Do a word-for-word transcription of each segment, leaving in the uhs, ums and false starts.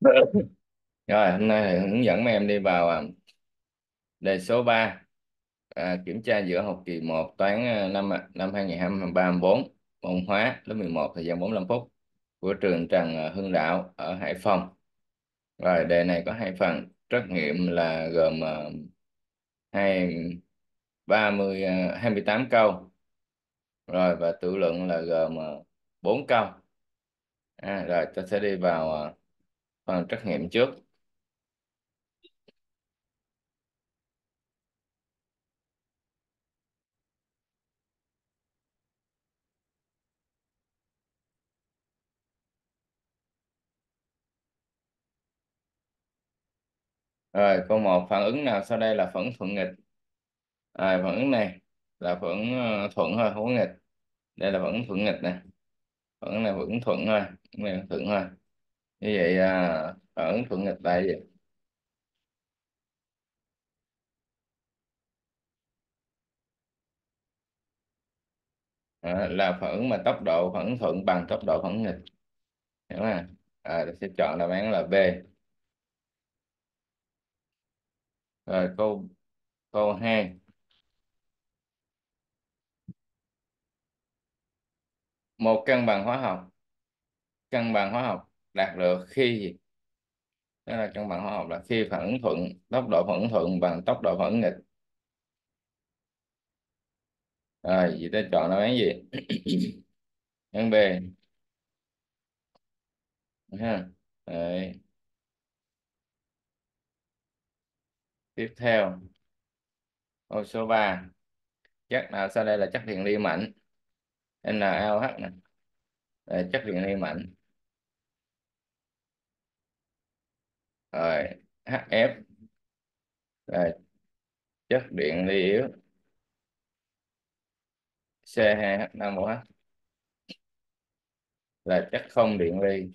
Rồi, hôm nay thì hướng dẫn mấy em đi vào à, đề số ba, à, kiểm tra giữa học kỳ một toán à, năm năm hai nghìn không trăm ba mươi bốn, môn hóa lớp mười một, thời gian bốn mươi lăm phút, của trường Trần à, Hưng Đạo ở Hải Phòng. Rồi, đề này có hai phần. Trắc nghiệm là gồm à, hai ba mươi à, hai mươi tám câu. Rồi, và tự luận là gồm à, bốn câu. À, rồi ta sẽ đi vào à, phần trắc nghiệm trước. Rồi, câu một: phản ứng nào sau đây là phản ứng thuận nghịch? À, phản ứng này là phản ứng ờ, thuận thôi, không có nghịch. Đây là phản ứng thuận nghịch nè. Phản ứng này phản ứng thuận thôi. Cái này là thuận thôi. Như vậy à, phản ứng thuận nghịch là gì? À, là phản ứng mà tốc độ phản ứng thuận bằng tốc độ phản ứng nghịch. Hiểu không? À, tôi sẽ chọn đáp án là B. Rồi, câu câu hai: một cân bằng hóa học cân bằng hóa học đạt được khi gì? Đó là cân bằng hóa học là khi phản ứng thuận tốc độ phản ứng thuận bằng tốc độ phản ứng nghịch. Rồi, vậy ta chọn đáp án gì? Án B ha. Đấy. Tiếp theo, câu số ba: chất nào sau đây là chất điện离mạnh? NaOH nè. Đây, chất điện离mạnh. Rồi, hát ép là chất điện ly yếu. xê hai hát năm ô hát là chất không điện ly.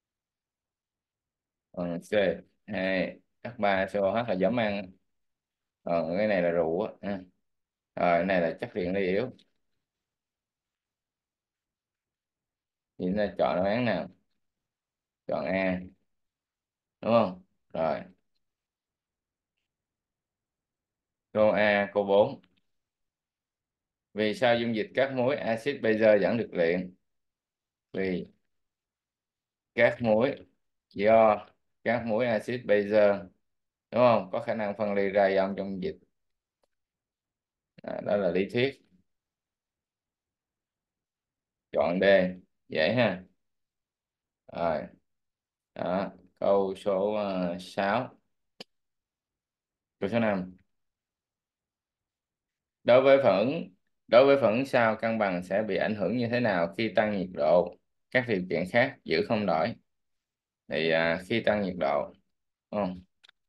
Còn C hai hát ba xê ô hát là gió mang. Còn cái này là rượu á. Ha. Rồi, cái này là chất điện ly yếu. Thì chúng ta chọn đáp án nào? Chọn A, đúng không? Rồi, câu A, câu bốn: vì sao dung dịch các muối axit bazơ dẫn được điện? Vì các muối do các muối axit bazơ, đúng không, có khả năng phân ly ra ion trong dịch. À, đó là lý thuyết. Chọn D, dễ ha. Rồi, đó. Câu số uh, sáu. Câu số năm: đối với phản ứng đối với phản ứng sau, cân bằng sẽ bị ảnh hưởng như thế nào khi tăng nhiệt độ, các điều kiện khác giữ không đổi? Thì à, khi tăng nhiệt độ, đúng không?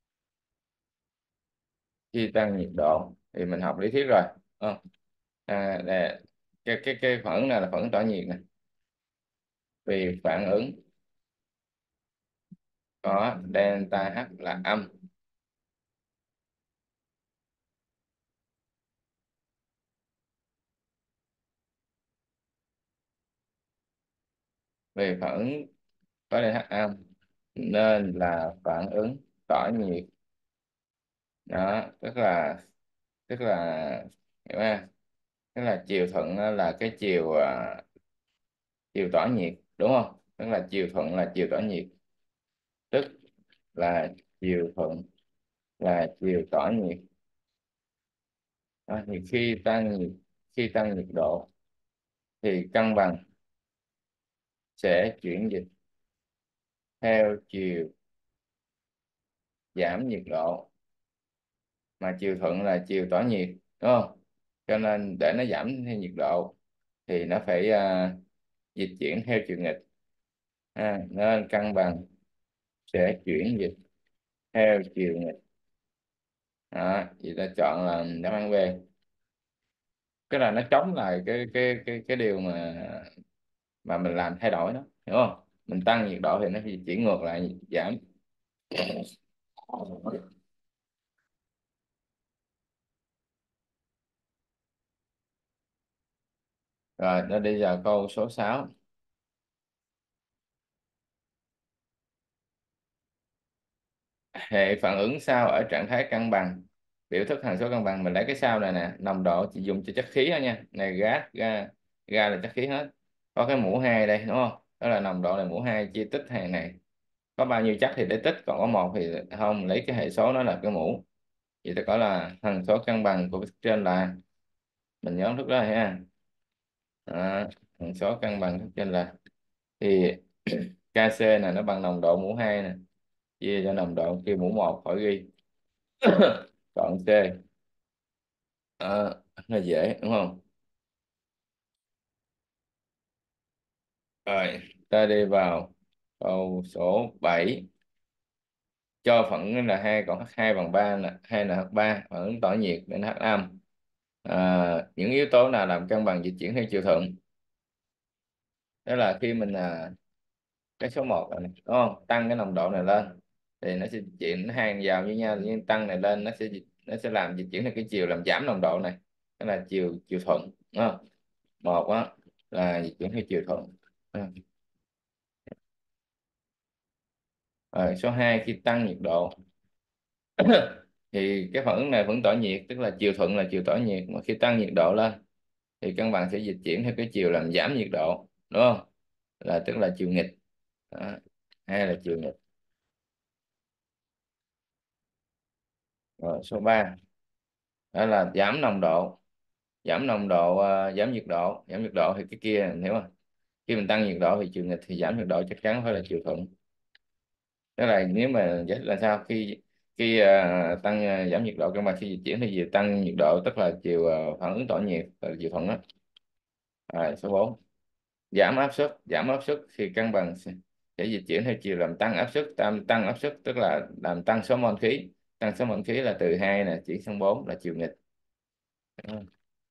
Khi tăng nhiệt độ thì mình học lý thuyết rồi, đúng không? À, để, cái cái cái phản ứng này là phản ứng tỏa nhiệt nè. Vì phản ứng có delta H là âm. Vì phản ứng có delta H âm nên là phản ứng tỏa nhiệt. Đó, tức là tức là hiểu không? Tức là chiều thuận á, là cái chiều à, chiều tỏa nhiệt, đúng không? Tức là chiều thuận là chiều tỏa nhiệt, tức là chiều thuận là chiều tỏa nhiệt. Đó, thì khi tăng nhiệt khi tăng nhiệt độ thì cân bằng sẽ chuyển dịch theo chiều giảm nhiệt độ, mà chiều thuận là chiều tỏa nhiệt, đúng không? Cho nên để nó giảm theo nhiệt độ thì nó phải à, dịch chuyển theo chiều nghịch. À, nên cân bằng sẽ chuyển dịch theo chiều nghịch. Đó, vậy ta chọn là đáp án B. Cái là nó chống lại cái cái cái cái điều mà mà mình làm thay đổi đó, hiểu không? Mình tăng nhiệt độ thì nó sẽ chuyển ngược lại, giảm. Rồi, nó đi vào câu số sáu. Hệ phản ứng sao ở trạng thái cân bằng. Biểu thức hằng số cân bằng, mình lấy cái sao này nè, nồng độ chỉ dùng cho chất khí thôi nha, này gas, ga ga là chất khí hết. Có cái mũ hai đây đúng không, đó là nồng độ này, mũ hai chia tích hàng này, có bao nhiêu chất thì để tích, còn có một thì không, lấy cái hệ số đó là cái mũ. Vậy ta gọi là hằng số cân bằng của trên là, mình nhớ lúc đó ha. Đó, hằng số cân bằng trên là, thì Kc này nó bằng nồng độ mũ hai nè, chia cho nồng độ kia mũ một khỏi ghi. Chọn C. Đó, nó dễ đúng không? Rồi ta đi vào câu số bảy. Cho phản ứng là hai còn h hai bằng ba là hai là h ba, phản ứng tỏa nhiệt nên H âm. À, những yếu tố nào làm cân bằng dịch chuyển theo chiều thuận? Đó là khi mình à, cái số một này đúng không, tăng cái nồng độ này lên thì nó sẽ chuyển, nó hàng vào với nhau, nhưng tăng này lên nó sẽ dịch- nó sẽ làm dịch chuyển theo cái chiều làm giảm nồng độ này, đó là chiều chiều thuận đúng không? Một á là dịch chuyển theo chiều thuận. Ừ. Rồi số hai, khi tăng nhiệt độ thì cái phản ứng này vẫn tỏa nhiệt, tức là chiều thuận là chiều tỏa nhiệt, mà khi tăng nhiệt độ lên thì cân bằng sẽ dịch chuyển theo cái chiều làm giảm nhiệt độ đúng không, là tức là chiều nghịch. Đó. Hay là chiều nghịch. Rồi số ba, đó là giảm nồng độ. Giảm nồng độ, à, giảm nhiệt độ, giảm nhiệt độ thì cái kia em hiểu không, khi mình tăng nhiệt độ thì chiều nghịch, thì giảm nhiệt độ chắc chắn phải là chiều thuận. Tức là nếu mà giải thích là sao, khi khi à, tăng, à, giảm nhiệt độ cân bằng khi dịch chuyển thì gì tăng nhiệt độ, tức là chiều, à, phản ứng tỏa nhiệt là chiều thuận đó. Rồi số bốn, giảm áp suất. Giảm áp suất thì cân bằng sẽ sẽ dịch chuyển theo chiều làm tăng áp suất. Tăng tăng áp suất tức là làm tăng số mol khí. Tăng số mol khí là từ hai nè chuyển sang bốn là chiều nghịch. Ừ.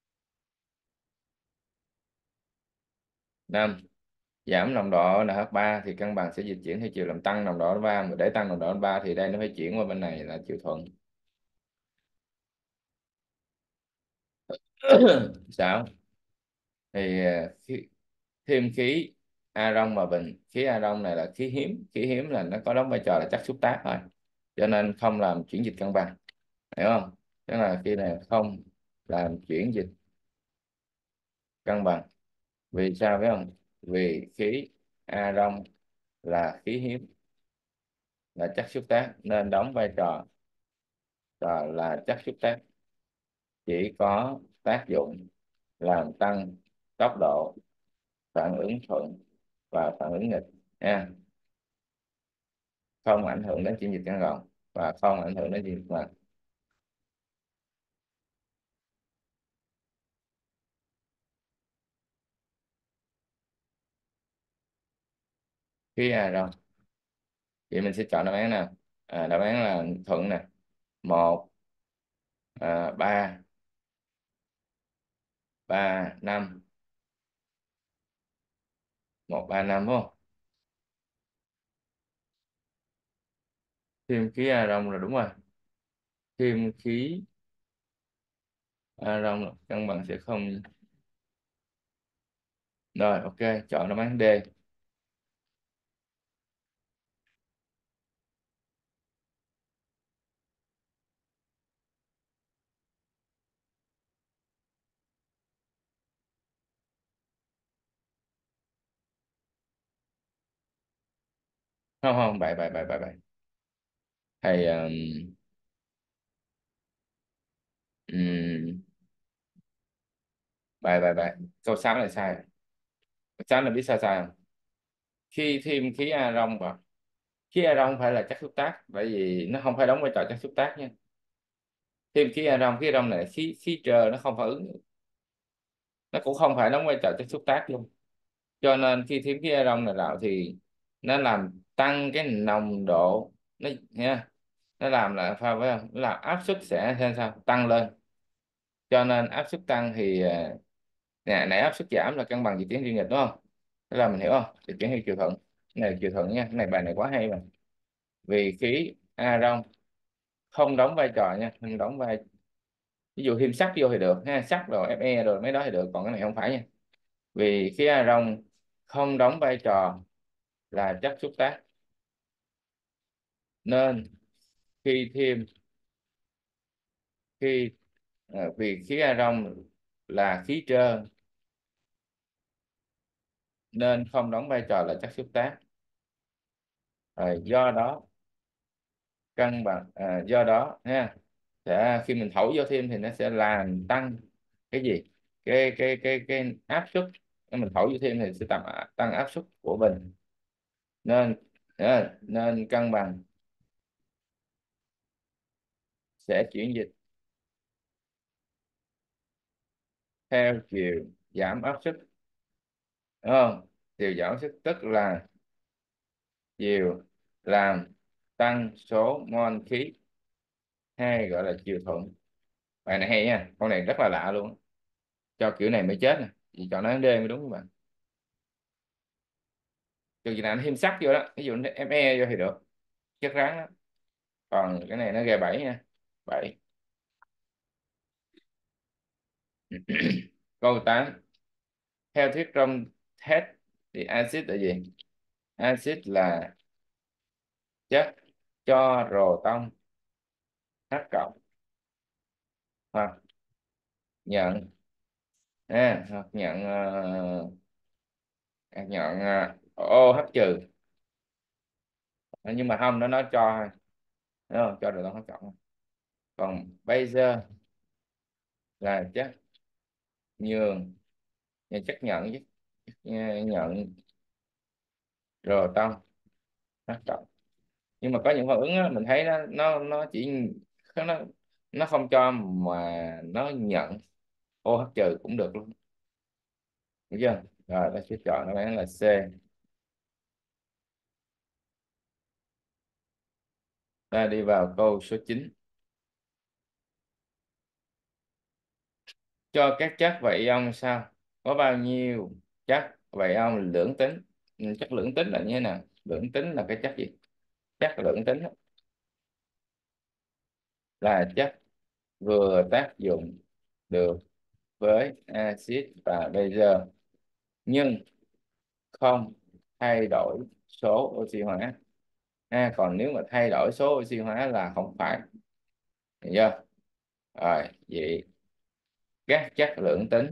Năm, giảm nồng độ en hát ba thì cân bằng sẽ dịch chuyển theo chiều làm tăng nồng độ en hát ba, mà để tăng nồng độ en hát ba thì đây nó phải chuyển qua bên này là chiều thuận. Sao? Thì à, khí, thêm khí argon mà bình. Khí argon này là khí hiếm. Khí hiếm là nó có đóng vai trò là chất xúc tác thôi, cho nên không làm chuyển dịch cân bằng, hiểu không? Tức là khi này không làm chuyển dịch cân bằng. Vì sao biết không? Vì khí argon là khí hiếm, là chất xúc tác, nên đóng vai trò trò là chất xúc tác, chỉ có tác dụng làm tăng tốc độ phản ứng thuận và phản ứng nghịch nha, không ảnh hưởng đến chuyển dịch cân bằng và không ảnh hưởng đến chuyển dịch cân bằng. Khí argon, vậy mình sẽ chọn đáp án nào? À, đáp án là thuận nè. Một, à, ba, ba năm, một ba năm đúng không? Thêm khí argon là đúng rồi. Thêm khí argon là cân bằng sẽ không. Rồi ok, chọn đáp án D. Không không, bài bài bài bài bài thầy, um, um, bài bài bài câu sáu là sai. Câu sáu là biết sao sai không? Khi thêm khí argon vào, khí argon phải là chất xúc tác, bởi vì nó không phải đóng vai trò chất xúc tác nha. Thêm khí argon, khí argon này là khí khí trơ, nó không phản ứng, nó cũng không phải đóng vai trò chất xúc tác luôn. Cho nên khi thêm khí argon này vào thì nó làm tăng cái nồng độ, nó nha, nó làm là pha với không, nó làm áp suất sẽ theo sao tăng lên. Cho nên áp suất tăng thì, à, nè nãy áp suất giảm là cân bằng dịch chuyển điên nghịch đúng không? Thế là mình hiểu không, dịch chuyển theo chiều thuận. Cái này là chiều thuận nha, cái này bài này quá hay mà. Vì khí argon không đóng vai trò nha, không đóng vai, ví dụ thêm sắt vô thì được ha, sắt rồi Fe rồi mấy đó thì được, còn cái này không phải nha. Vì khí argon không đóng vai trò là chất xúc tác, nên khi thêm khi ờ, vì khí argon là khí trơn nên không đóng vai trò là chất xúc tác. Rồi, do đó cân bằng à, do đó ha, sẽ khi mình thổi vô thêm thì nó sẽ làm tăng cái gì, cái cái cái cái áp suất. Nếu mình thổi vô thêm thì sẽ tăng tăng áp suất của bình, nên à, nên cân bằng sẽ chuyển dịch theo chiều giảm áp suất, đúng không? Chiều giảm áp suất tức là chiều làm tăng số mol khí, hay gọi là chiều thuận. Bài này hay nha, con này rất là lạ luôn á. Cho kiểu này mới chết nè, chỉ cho nó D mới đúng các bạn. Trừ gì nào nó thêm sắt vô đó, ví dụ nó Fe vô thì được, chất rắn đó. Còn cái này nó g bảy nha. Bảy. Câu tám, theo thuyết trong thép thì axit là gì? Axit là chất cho proton H cộng hoặc nhận à, hoặc nhận uh, nhận uh, OH trừ. Nhưng mà không, nó nói cho thôi, đúng không? Cho proton H cộng. Còn bây giờ là chất nhường, là chất nhận chứ, nhận proton H cộng. Nhưng mà có những phản ứng á, mình thấy nó nó nó chỉ nó nó không cho mà nó nhận OH trừ cũng được luôn, hiểu chưa? Rồi ta sẽ chọn đáp án là C. Ta đi vào câu số chín. Cho các chất và ion sao có bao nhiêu chất và ion lưỡng tính. Ừ, chất lưỡng tính là như thế nào? Lưỡng tính là cái chất gì? Chất lưỡng tính á, là chất vừa tác dụng được với axit và bazơ nhưng không thay đổi số oxy hóa. À, còn nếu mà thay đổi số oxy hóa là không phải, hiểu chưa? Rồi vậy các chất lưỡng tính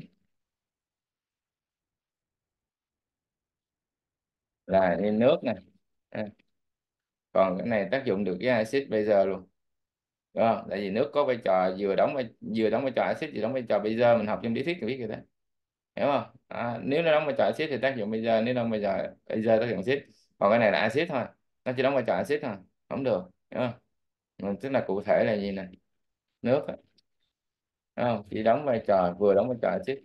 là như nước nè. À, còn cái này tác dụng được với axit bây giờ luôn, đúng không? Tại vì nước có vai trò vừa đóng vai vừa đóng vai trò axit vừa đóng vai trò bây giờ, mình học trong lý thuyết thì biết rồi đó, hiểu không? À, nếu nó đóng vai trò axit thì tác dụng bây giờ, nếu đóng vai trò bây giờ tác dụng axit. Còn cái này là axit thôi, nó chỉ đóng vai trò axit thôi, không được, hiểu không? Ừ, tức là cụ thể là gì nè, nước á, đúng không? Chỉ đóng vai trò vừa đóng vai trò axit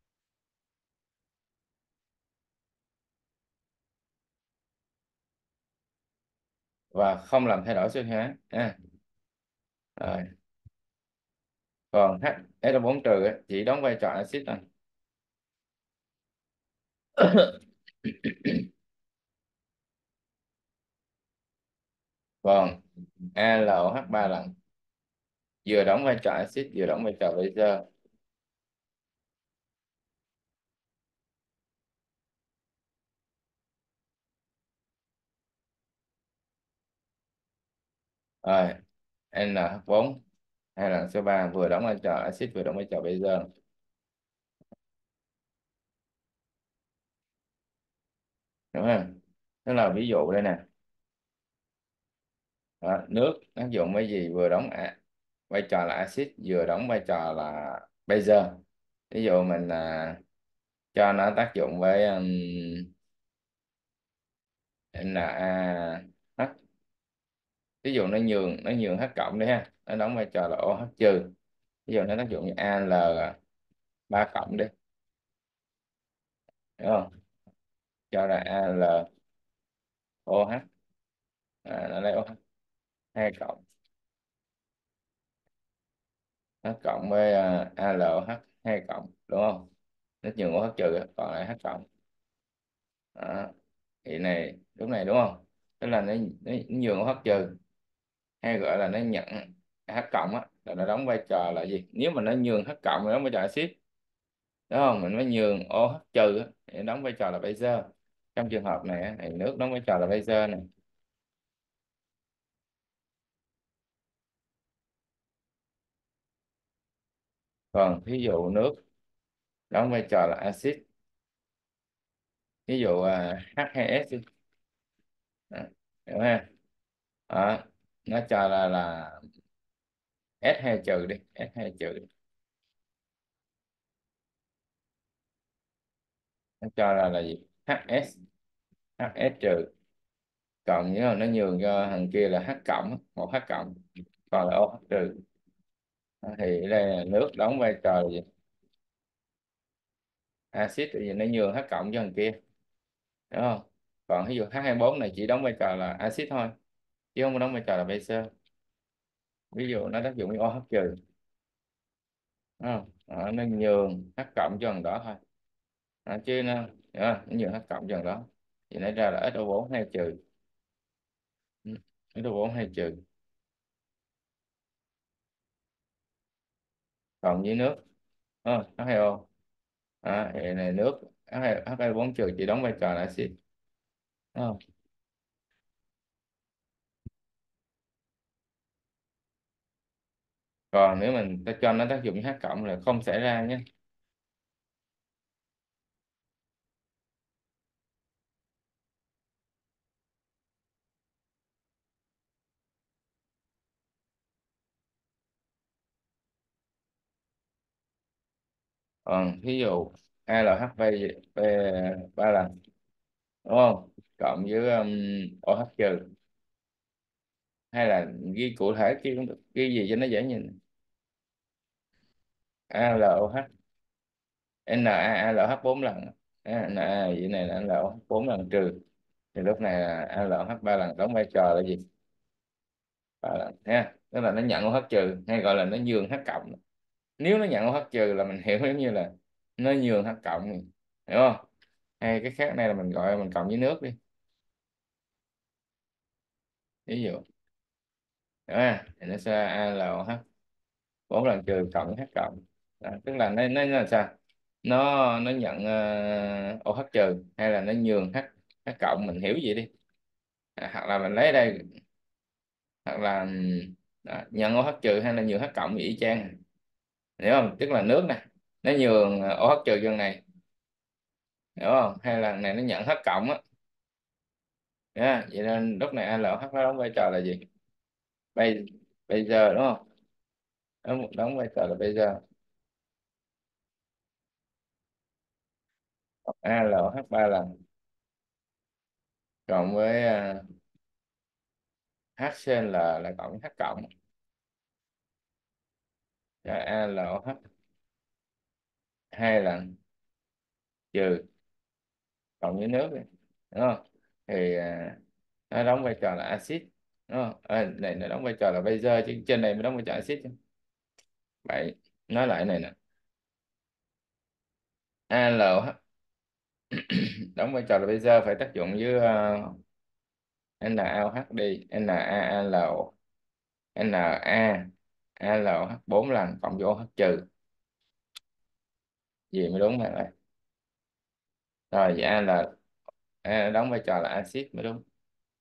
và không làm thay đổi số hóa. À, rồi. Còn H S O bốn trừ á, chỉ đóng vai trò axit thôi. Còn a lờ o hát ba lần, vừa đóng vai trò axit vừa đóng vai trò base. Rồi en hát bốn hai lần số ba vừa đóng vai trò axit vừa đóng vai trò base, đúng không? Đó là ví dụ đây nè. Đó, nước tác dụng với gì, vừa đóng à, vai trò là axit vừa đóng vai trò là base. Ví dụ mình à, cho nó tác dụng với um, NaH. Ví dụ nó nhường nó nhường H cộng đi ha, nó đóng vai trò là OH trừ. Ví dụ nó tác dụng như Al ba cộng đi, đúng không? Cho là AlOH, à, nó lấy OH hai cộng, H cộng với uh, AlOH hai cộng, đúng không? Nó nhường OH trừ còn lại H cộng. Đó. Thì này lúc này đúng không? Tức là nó, nó nhường OH trừ, hay gọi là nó nhận H cộng á, là nó đóng vai trò là gì? Nếu mà nó nhường H cộng nó đóng vai trò axit, đúng không? Mình mới nhường OH trừ á, thì đóng vai trò là base. Trong trường hợp này á, thì nước đóng vai trò là base này. Còn ví dụ nước đóng vai trò là axit, ví dụ à, hát hai ét đi. Đó, hiểu ha. Đó, nó cho là là S hai trừ đi, S hai trừ đi. Nó cho là là gì, hát ét, hát ét trừ, cộng nhớ là nó nhường cho thằng kia là H cộng, một H cộng, còn là OH trừ. Đó, thì ở đây là nước đóng vai trò là gì, axit, tại vì nó nhường H cộng cho thằng kia, đúng không? Còn ví dụ H hai bốn này chỉ đóng vai trò là axit thôi, chứ không có đóng vai trò là base. Ví dụ nó tác dụng với OH trừ, đúng không? Đó, nó nhường H cộng cho thằng đó thôi. Đó, chứ nó, đó, nó nhường H cộng cho thằng đó thì nó ra là ét o bốn hai trừ. Ừ, ét o bốn hai trừ. Còn với nước, ờ, hát hai o. Đó, thì này nước H hai, H hai bốn trừ chỉ đóng vai trò là axit, đúng không? Còn nếu mình ta cho nó tác dụng với H cộng là không xảy ra nhé. Còn ví dụ a lờ hát bê bê ba lần, đúng không, cộng với um, OH trừ, hay là ghi cụ thể ghi cũng được, ghi gì cho nó dễ nhìn. a lờ ô hát, NaAlH bốn lần, à, Na vậy này là a lờ ô hát bốn lần trừ, thì lúc này là a lờ ô hát ba lần, đóng vai trò là gì, ba lần ha, tức là nó nhận OH trừ hay gọi là nó nhường H cộng. Nếu nó nhận OH trừ là mình hiểu giống như là nó nhường H cộng, hiểu không? Hay cái khác này là mình gọi mình cộng với nước đi, ví dụ đó, thì nó sẽ a lờ ô hát bốn lần trừ cộng với H cộng. Đó, tức là nó nó, nó là sao, nó nó nhận uh, OH trừ hay là nó nhường H, H cộng, mình hiểu gì đi. À, hoặc là mình lấy đây, hoặc là đó, nhận OH trừ hay là nhường H cộng thì y chang, hiểu không? Tức là nước nè, nó nhường OH trừ cho này, hiểu không, hay là này nó nhận H cộng á. Yeah, vậy nên lúc này a lờ ô hát nó đóng vai trò là gì, bây bây giờ đúng không, đóng, đóng vai trò là bây giờ a lờ ô hát ba lần cộng với uh, HCl là cộng với H cộng, cho a lờ ô hát hai lần trừ cộng với nước đi, đúng không? Thì à, nó đóng vai trò là axit, đúng không? À, này nó đóng vai trò là base, chứ trên này mới đóng vai trò axit chứ. Vậy nói lại này nè, a lờ ô hát đóng vai trò là base phải tác dụng với uh, NaOH đi, NaAl, Na AlOH bốn lần cộng với OH trừ, gì mới đúng bạn ơi. Rồi vậy A là A đóng vai trò là axit mới đúng.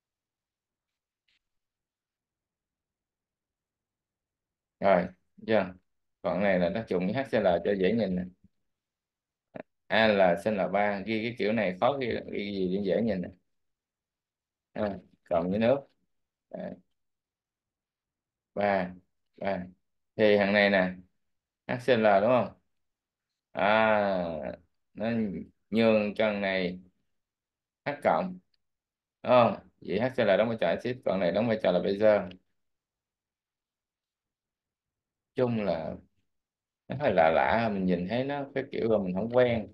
Rồi chưa, còn này là tác dụng với HCl cho dễ nhìn nè. A là xê lờ ba, ghi cái kiểu này khó ghi, ghi gì để dễ nhìn nè. À, cộng với nước. Đấy, ba ba thì thằng này nè, HCl đúng không, à nó nhường cho thằng này H cộng, đúng không? Vậy HCl đóng vai trò axit, còn này đóng vai trò là base. Chung là nó hơi lạ lạ, mình nhìn thấy nó cái kiểu là mình không quen.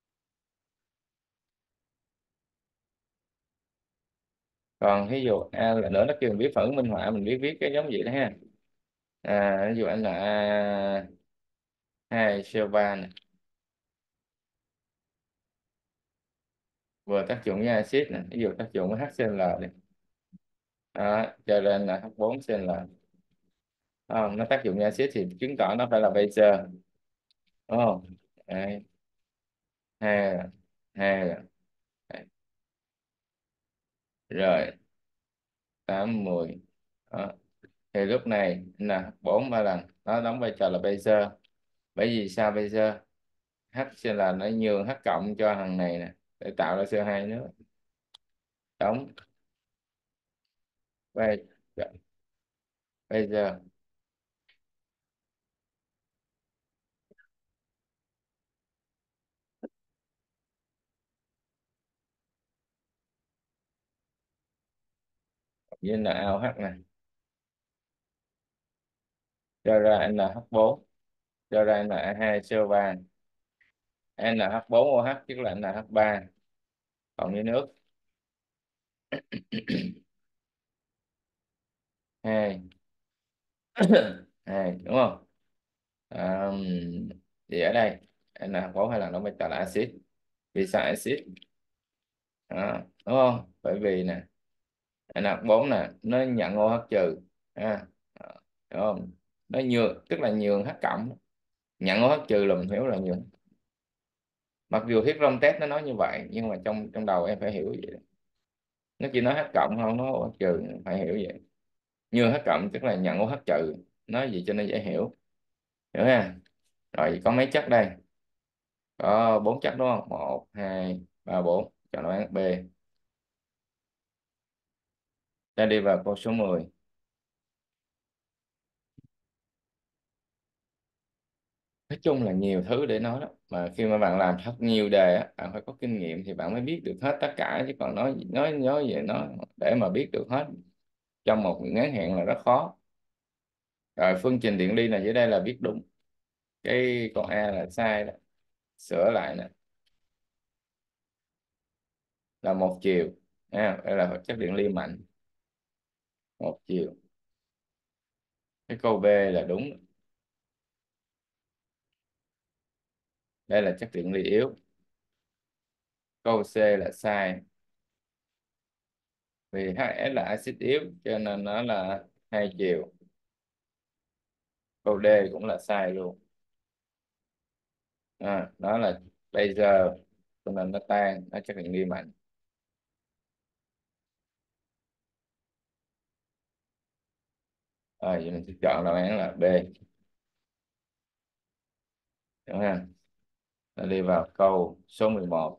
Còn ví dụ A là nữa, nó kêu mình viết phản ứng minh họa, mình viết viết cái giống vậy đó ha. À ví dụ anh là A hai co ba này, vừa tác dụng với axit này, ví dụ tác dụng với HCl này, đó, cho nên là H bốn Cl. Không, nó tác dụng với axit thì chứng tỏ nó phải là base, đúng không? Đấy, hai là hai là đấy. Rồi tám mười. Đó. Thì lúc này là bốn ba lần nó đóng vai trò là base, Bởi vì sao bây giờ HCl nó nhường H cộng cho thằng này nè để tạo ra co hai nữa. Đóng. bây bây giờ với NaOH này cho ra nh bốn, cho ra Na hai co ba, nh bốn OH tức là nh ba cộng với nước. Hai. Hai đúng không? à, thì ở đây nh bốn hai lần nó mới tạo là axit. Vì sao axit? Đó, đúng không? Bởi vì nè nh bốn nè nó nhận OH trừ, à, đúng không? Nó nhường tức là nhường H cộng, nhận OH trừ là mình hiểu là nhường. Mặc dù thuyết Rông test nó nói như vậy nhưng mà trong trong đầu em phải hiểu vậy. Nó chỉ nói H cộng không nói OH trừ, phải hiểu vậy. Nhường H cộng tức là nhận OH trừ, nói gì cho nó dễ hiểu, hiểu ha? Rồi có mấy chất đây? Có bốn chất đúng không? Một hai ba bốn, chọn đáp án B. Ta đi vào câu số mười. Nói chung là nhiều thứ để nói lắm, mà khi mà bạn làm thật nhiều đề á, bạn phải có kinh nghiệm thì bạn mới biết được hết tất cả, chứ còn nói nói nói về nó để mà biết được hết trong một ngắn hạn là rất khó. Rồi phương trình điện ly là dưới đây là viết đúng, cái con A là sai đó, sửa lại nè, là một chiều. À, đây là chất điện ly mạnh, một chiều. Cái câu B là đúng, đây là chất điện ly yếu. Câu C là sai, vì hát ét là axit yếu cho nên nó là hai chiều. Câu D cũng là sai luôn, à, nó là bây giờ cho nên nó tan, nó chất điện ly mạnh. Rồi vậy mình sẽ chọn đáp án là B, đúng không? Nó đi vào câu số mười một.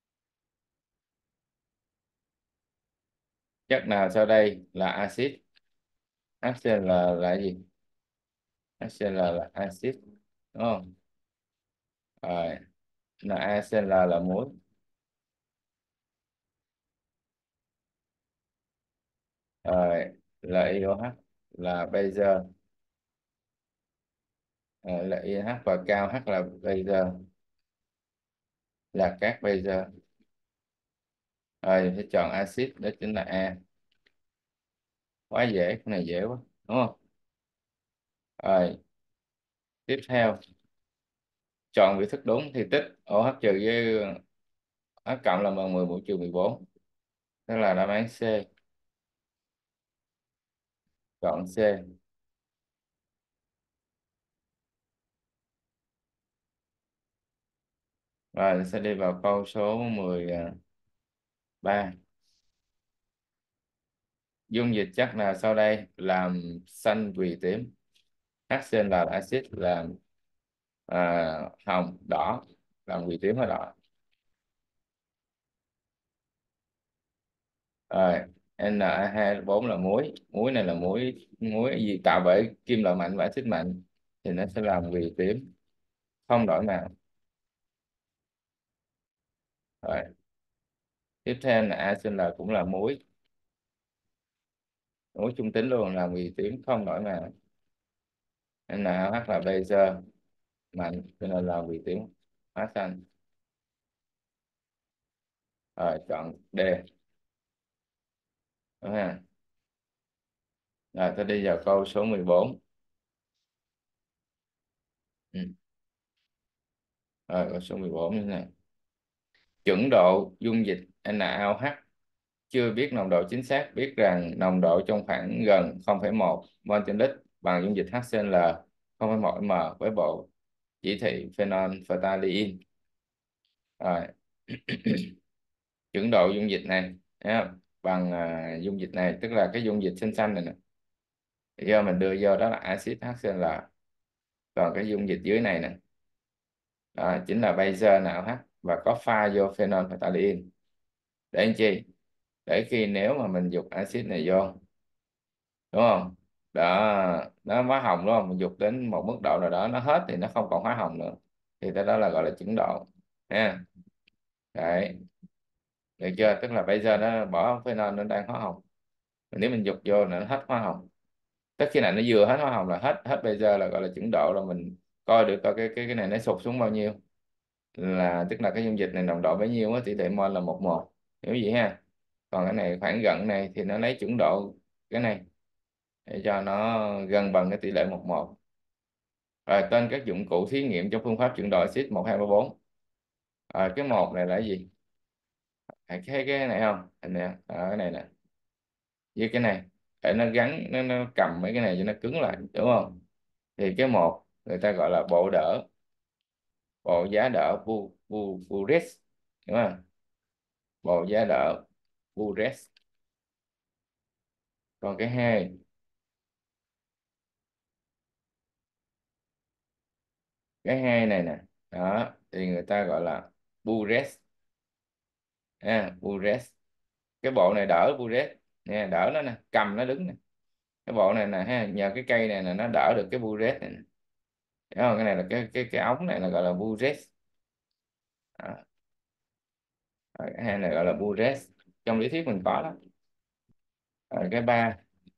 Chất nào sau đây là axit? HCl là là gì? HCl là axit, đúng không? Rồi NaCl là muối. Rồi LiOH là bazơ. Rồi LiH và cao H là bazơ, là các bazơ. Rồi thì chọn axit, đó chính là A. Quá dễ, cái này dễ quá đúng không? Rồi tiếp theo chọn vị thức đúng thì tích OH trừ với H cộng là bằng mười mũ trừ mười bốn, đó là đáp án C. Chọn C. Rồi sẽ đi vào câu số mười ba. Dung dịch chất nào sau đây làm xanh vì tím? HCl là axit, làm à, hồng đỏ, làm vì tím hay đỏ. Rồi Na hai bốn là muối, muối này là muối muối gì tạo bởi kim loại mạnh và axit mạnh thì nó sẽ làm vì tím, không đổi màu. Rồi tiếp theo là ACl cũng là muối, muối trung tính luôn, làm vì tím không đổi màu. NaOH là bazơ mạnh cho nên làm vì tím, hóa xanh. Rồi chọn D, đúng ha? Rồi tôi đi vào câu số mười bốn. Ừ. Rồi câu số mười bốn như thế này. Chuẩn độ dung dịch NaOH chưa biết nồng độ chính xác, biết rằng nồng độ trong khoảng gần không phẩy một mol trên lít bằng dung dịch HCl không phẩy một m với bộ chỉ thị phenolphthalein. Rồi. Chuẩn độ dung dịch này nhá, bằng à, dung dịch này tức là cái dung dịch xanh xanh này nè, do mình đưa vô đó là axit HCl Còn cái dung dịch dưới này nè, đó, chính là base NaOH và có pha vô phenolphthalein. Để làm chi? Để khi nếu mà mình dục axit này vô, đúng không, đó nó hóa hồng đúng không, mình dục đến một mức độ nào đó nó hết thì nó không còn hóa hồng nữa, thì cái đó là gọi là chuẩn độ nha. Đấy, được chưa? Tức là bây giờ nó bỏ phenol nó đang hóa hồng, nếu mình dục vô là nó hết hóa hồng. Tất khi nào nó vừa hết hóa hồng là hết hết bây giờ là gọi là chuẩn độ, là mình coi được coi cái cái cái này nó sụt xuống bao nhiêu, là tức là cái dung dịch này nồng độ bấy nhiêu á, tỷ lệ mol là một một, hiểu gì ha. Còn cái này khoảng gần này thì nó lấy chuẩn độ cái này để cho nó gần bằng cái tỷ lệ một một. Rồi tên các dụng cụ thí nghiệm trong phương pháp chuyển đổi axit một hai ba bốn. Rồi cái một này là cái gì? À, cái cái này không hình nè, à, cái này nè, với cái này để nó gắn nó, nó cầm mấy cái này cho nó cứng lại, đúng không? Thì cái một người ta gọi là bộ đỡ, bộ giá đỡ bu bu Burex, đúng không? Bộ giá đỡ Burex. Còn cái hai, cái hai này nè, đó thì người ta gọi là Burex, à, Burex. Cái bộ này đỡ Burex nè, đỡ nó nè, cầm nó đứng nè. Cái bộ này nè ha, nhờ cái cây này nè nó đỡ được cái Burex này nè. Thấy không? Cái này là cái cái cái ống này là gọi là Burex. Đó. Rồi, cái hai này gọi là Burex, trong lý thuyết mình có đó. Rồi, cái ba,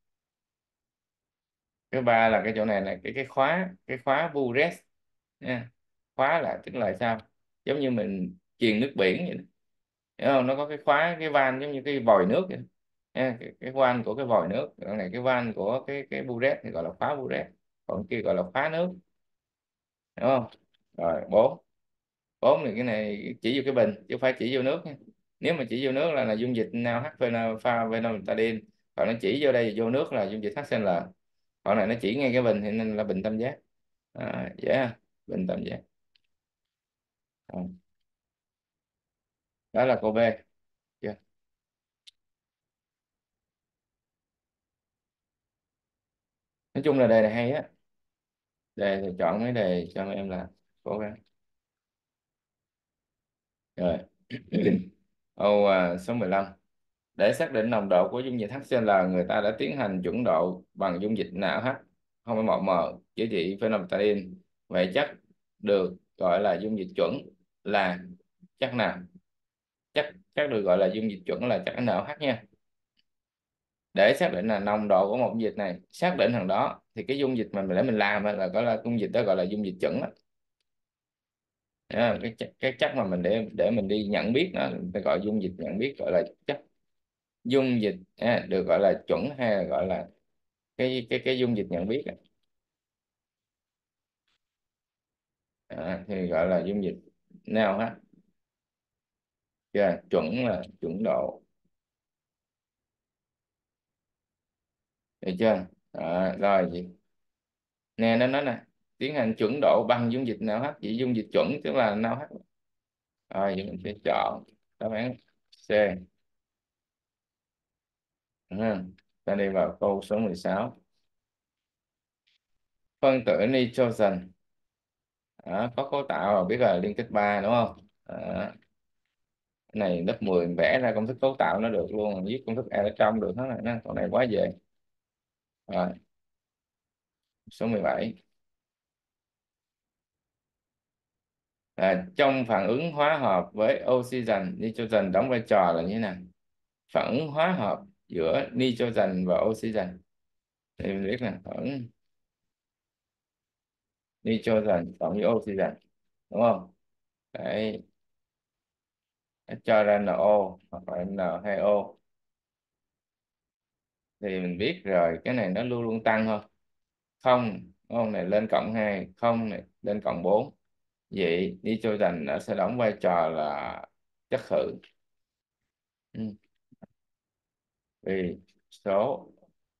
cái ba là cái chỗ này là cái cái khóa, cái khóa Burex nha. Khóa là tức là sao? Giống như mình chuyền nước biển vậy đó. Hiểu không? Nó có cái khóa, cái van giống như cái vòi nước vậy. Nha, cái, cái van của cái vòi nước, còn này cái van của cái cái Burex thì gọi là khóa Burex, còn kia gọi là khóa nước, đúng không? Rồi bốn, bốn thì cái này chỉ vô cái bình chứ không phải chỉ vô nước nha. Nếu mà chỉ vô nước là là dung dịch NaOH phenol pha phenolphthalein, còn nó chỉ vô đây vô nước là dung dịch hát xê lờ. Còn này nó chỉ ngay cái bình thì nên là bình tam giác. À, dễ ha? Bình tam giác. À, đó là câu B. Chưa? Nói chung là đề này hay á, đề thì chọn mấy đề cho mấy em là cố gắng. Rồi. Câu à, số mười lăm. Để xác định nồng độ của dung dịch hát xê lờ, người ta đã tiến hành chuẩn độ bằng dung dịch NaOH không phẩy một mol chứa trị phenolphthalein. Vậy chắc được gọi là dung dịch chuẩn là chắc nào? Chắc chắc được gọi là dung dịch chuẩn là chắc NaOH nha. Để xác định là nồng độ của một dung dịch này, xác định thằng đó thì cái dung dịch mà mình để mình làm á là gọi là dung dịch đó gọi là dung dịch chuẩn đó. Đó, cái chắc- cái chắc mà mình để để mình đi nhận biết nó mình phải gọi dung dịch nhận biết, gọi là chắc. Dung dịch à, được gọi là chuẩn hay là gọi là cái cái cái dung dịch nhận biết á, à, thì gọi là dung dịch nào ha. Chưa? Chuẩn là chuẩn độ, được chưa? À, rồi gì nè, nó nói nè, tiến hành chuẩn độ bằng dung dịch nào hết, chỉ dung dịch chuẩn tức là nào hết. Rồi vậy mình sẽ chọn đáp án C. Ừ. Ta đi vào câu số mười sáu. Phân tử nitrogen, đó, có cấu tạo biết là liên kết ba đúng không? Đó. Cái này lớp mười mình vẽ ra công thức cấu tạo nó được luôn, viết công thức E ở trong được hết rồi đó. Còn này quá dễ. Rồi số mười bảy. À, trong phản ứng hóa hợp với oxygen, nitrogen đóng vai trò là như thế nào? Phản ứng hóa hợp giữa nitrogen và oxygen thì mình biết là phản ứng nitrogen cộng với oxygen, đúng không? Đấy, nó cho ra NO hoặc là N hai O thì mình biết rồi, cái này nó luôn luôn tăng thôi. Không, đúng không? Này lên cộng hai, không này lên cộng bốn. Vậy nitrogen nó sẽ đóng vai trò là chất khử. Ừ. Vì số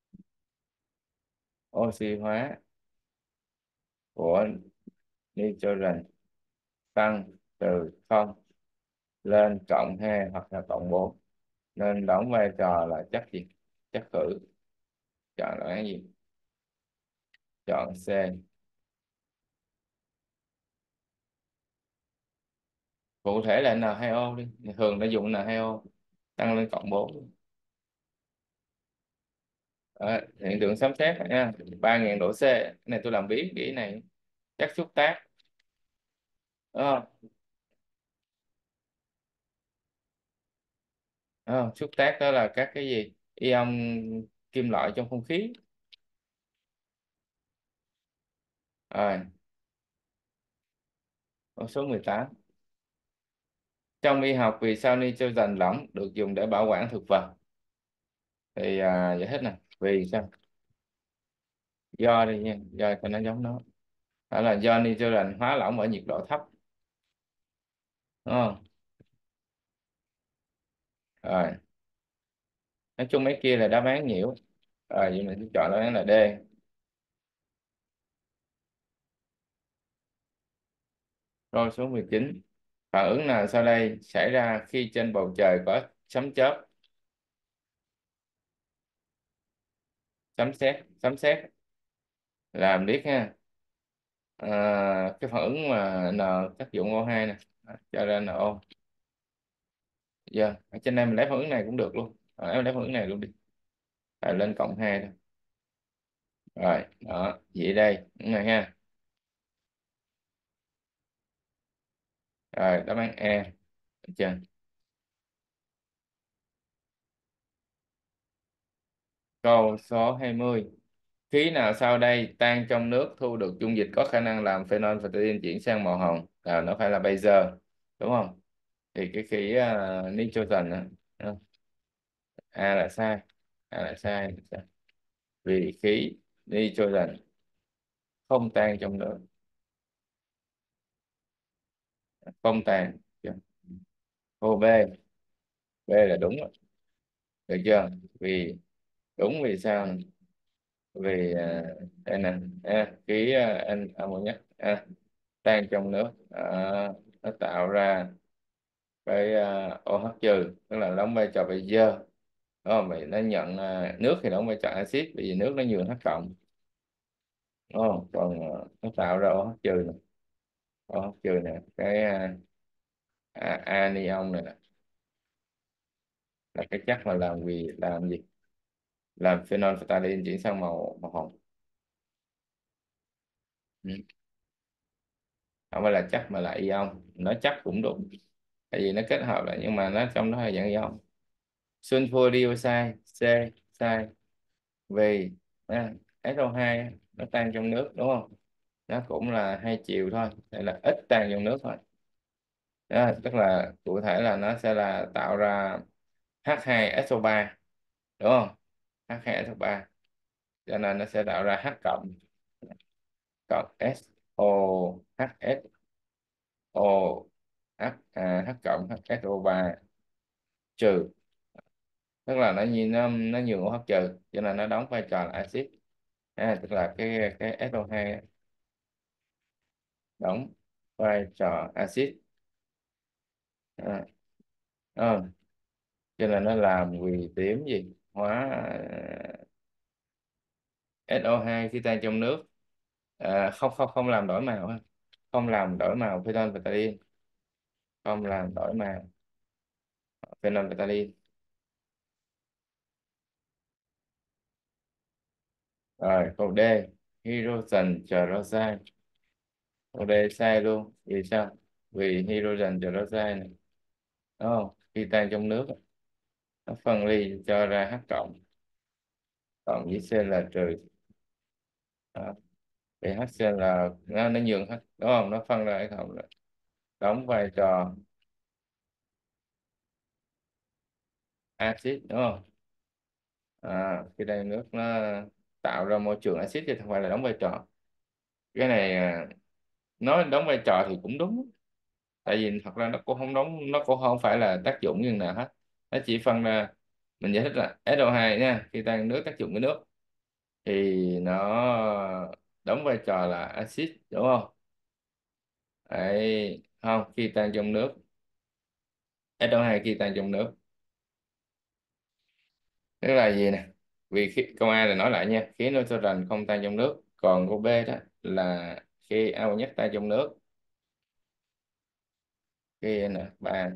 oxy hóa của nitrogen tăng từ không lên cộng hai hoặc là cộng bốn, nên đóng vai trò là chất gì? Chất khử. Chọn là cái gì? Chọn C. Cụ thể là en hai o đi, thường nó dùng en hai o tăng lên cộng bốn. Ờ, hiện tượng sấm sét nha, ba nghìn độ C. Cái này tôi làm biến kỹ này, chắc xúc tác. Ờ, ờ, xúc tác đó là các cái gì, ion kim loại trong không khí. Rồi, câu số mười tám. Trong y học vì sao nitrogen lỏng được dùng để bảo quản thực vật? Thì à, giải thích nè. Vì sao? Do đi nha, do cho nó giống nó. Đó là do nitrogen hóa lỏng ở nhiệt độ thấp, đúng không? Rồi, nói chung mấy kia là đáp án nhiễu. Rồi, vậy mình sẽ chọn đáp án là D. Câu số mười chín. Phản ứng nào sau đây xảy ra khi trên bầu trời có sấm chớp? Sấm sét, sấm sét. Làm biết ha. À, cái phản ứng mà N tác dụng o hai nè, cho ra NO. Giờ ở trên đây mình lấy phản ứng này cũng được luôn. À, em lấy phản ứng này luôn đi. À, lên cộng hai thôi. Rồi, đó, vậy đây, đúng này ha. Rồi, đáp án E. Được chưa? Câu số hai mươi. Khí nào sau đây tan trong nước thu được dung dịch có khả năng làm phenolphthalein chuyển sang màu hồng? À, nó phải là bây giờ, đúng không? Thì cái khí uh, nitrogen á, đúng không? A là sai. A là sai. Vì khí nitrogen không tan trong nước, không tan. Chưa? Câu B. B là đúng rồi. Được chưa? Vì đúng, vì sao nè? Vì à, đây nè, à, khí à, anh ammoniac à, tan trong nước, à, nó tạo ra cái uh, OH trừ, tức là đóng vai trò bây giờ. Đúng không? Vậy nó nhận à, nước thì đóng vai trò axit, bởi vì nước nó nhường H cộng, đúng không? Còn à, nó tạo ra OH trừ nè. OH trừ nè, cái à, à, anion này nè, là cái chất mà làm vì làm gì, làm phenolphthalein chuyển sang màu màu hồng. Ừ. Không phải là chất mà là ion, nó chắc cũng đúng, tại vì nó kết hợp lại nhưng mà nó trong đó là dạng ion. Sulfur dioxide, C, sai. Vì à, ét o hai nó tan trong nước, đúng không? Nó cũng là hai chiều thôi, đây là ít tan trong nước thôi. Đó, tức là cụ thể là nó sẽ là tạo ra H hai S O ba, đúng không? H hai S O ba, cho nên nó sẽ tạo ra H cộng, cộng S O H S O H, à, H cộng H S O ba trừ, tức là nó như nó nó nhường OH trừ, cho nên nó đóng vai trò là axit. À, tức là cái cái ét o hai á, đóng vai trò axit. À, ờ, cho nên nó làm vì tím gì hóa à, ét o hai khi tan trong nước, à, không không không làm đổi màu ha. Không làm đổi màu phenolphthalein, không làm đổi màu phenolphthalein. Rồi câu D, hydrogen peroxide. Câu D sai luôn, vì sao? Vì hydrogen peroxide này, đúng không, khi tan trong nước á, nó phân ly cho ra H cộng, còn với C là trừ. Đó. Thì hát xê là nó, nó nhường H, đúng không, nó phân ra cái cộng, đóng vai trò axit, đúng không? À, khi đây nước nó tạo ra môi trường axit chứ không phải là đóng vai trò. Cái này à, nói đóng vai trò thì cũng đúng, tại vì thật ra nó cũng không đóng, nó cũng không phải là tác dụng như nào hết. Nó chỉ phân ra, mình giải thích là ét o hai nha, khi tan nước tác dụng với nước thì nó đóng vai trò là axit, đúng không? Đấy, không, khi tan trong nước, ét o hai khi tan trong nước, tức là gì nè? Vì khi, câu A là nói lại nha, khí nitrogen không tan trong nước, còn câu B đó là khi ammoniac tan trong nước. Khi n ba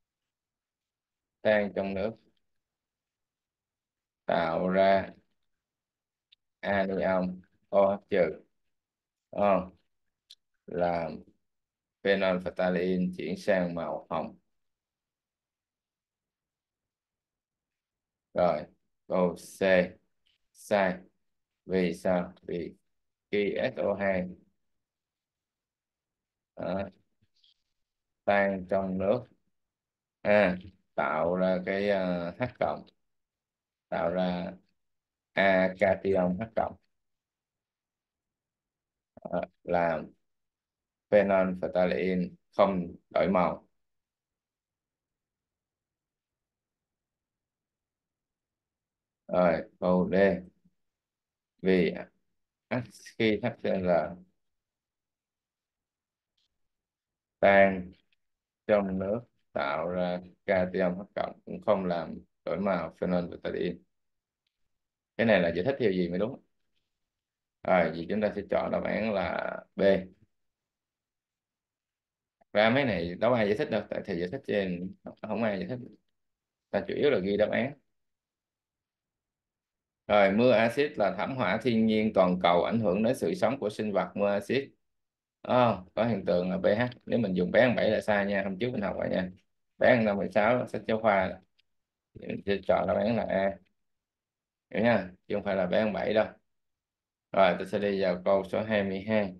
tan trong nước tạo ra anion OH trừ, đúng không? Làm phenolphthalein chuyển sang màu hồng. Rồi câu C sai. Vì sao? Vì khi ét o hai đó, tan trong nước, à, tạo ra cái uh, H cộng, tạo ra A cation H cộng, ờ, làm phenolphthalein không đổi màu. Rồi câu D. Vì H, khi HCl tan trong nước tạo ra cation H cộng cũng không làm đổi màu phenolphthalein. Cái này là giải thích theo gì mới đúng. Rồi vì chúng ta sẽ chọn đáp án là B. Ra mấy này đâu ai giải thích đâu, tại thầy giải thích trên không, không ai giải thích, ta chủ yếu là ghi đáp án. Rồi mưa axit là thảm họa thiên nhiên toàn cầu ảnh hưởng đến sự sống của sinh vật mưa axit. Ờ, có hiện tượng là pH, nếu mình dùng bé bảy là sai nha, hôm trước mình học rồi nha. Bé năm mười sáu sách giáo khoa, mình sẽ chọn đáp án là A, hiểu nha, chứ không phải là bé bảy đâu. Rồi tôi sẽ đi vào câu số hai mươi hai.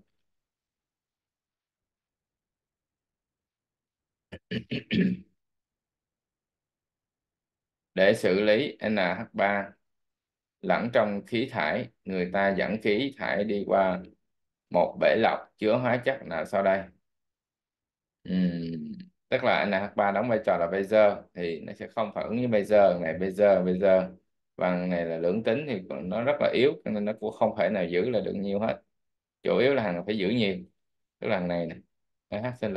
Để xử lý en hát ba lẫn trong khí thải, người ta dẫn khí thải đi qua một bể lọc chứa hóa chất nào sau đây? Ừm, tức là en hát ba đóng vai trò là laser thì nó sẽ không phản ứng với laser này, laser laser bằng này là lưỡng tính thì còn nó rất là yếu, cho nên nó cũng không thể nào giữ là được nhiều hết, chủ yếu là hàng phải giữ nhiều, tức là hàng này nè, NaHCl.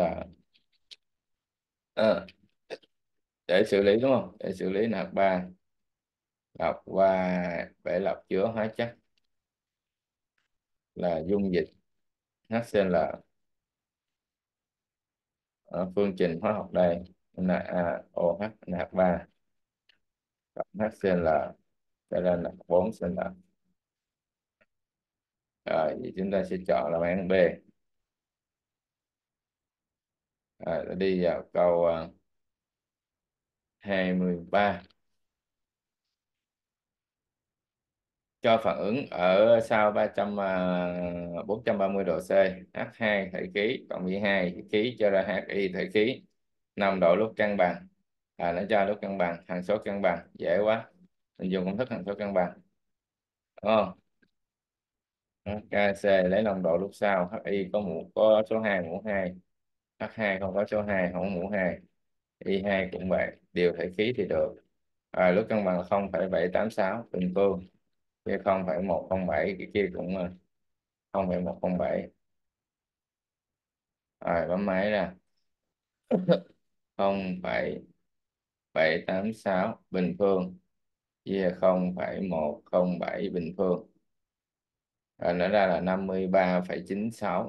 Ờ, để xử lý đúng không, để xử lý en hát ba lọc qua bể lọc chứa hóa chất là dung dịch HCl ở phương trình hóa học đây NaOH en hát ba cộng HCl cho nên là bốn xê lờ. Rồi thì chúng ta sẽ chọn là án B. Rồi, đi vào câu uh, hai mươi ba. Cho phản ứng ở sau ba trăm uh, bốn trăm ba mươi độ C, hát hai thể khí cộng i hai thể khí cho ra hát i thể khí, nồng độ lúc cân bằng. À, nó cho lúc cân bằng hằng số cân bằng dễ quá, mình dùng công thức hằng số cân bằng, đúng không? ca xê lấy nồng độ lúc sau, hi có mũ có số hai mũ hai, hát hai không có số hai không có mũ hai, i hai cũng vậy, điều thể khí thì được. À, lúc cân bằng là không phẩy bảy tám sáu bình phương, kia không phẩy một không bảy, cái kia cũng ờ, không phẩy một không bảy. Rồi bấm máy ra. không phẩy bảy tám sáu bình phương chia không phẩy một không bảy bình phương, rồi nó ra là năm mươi ba phẩy chín sáu.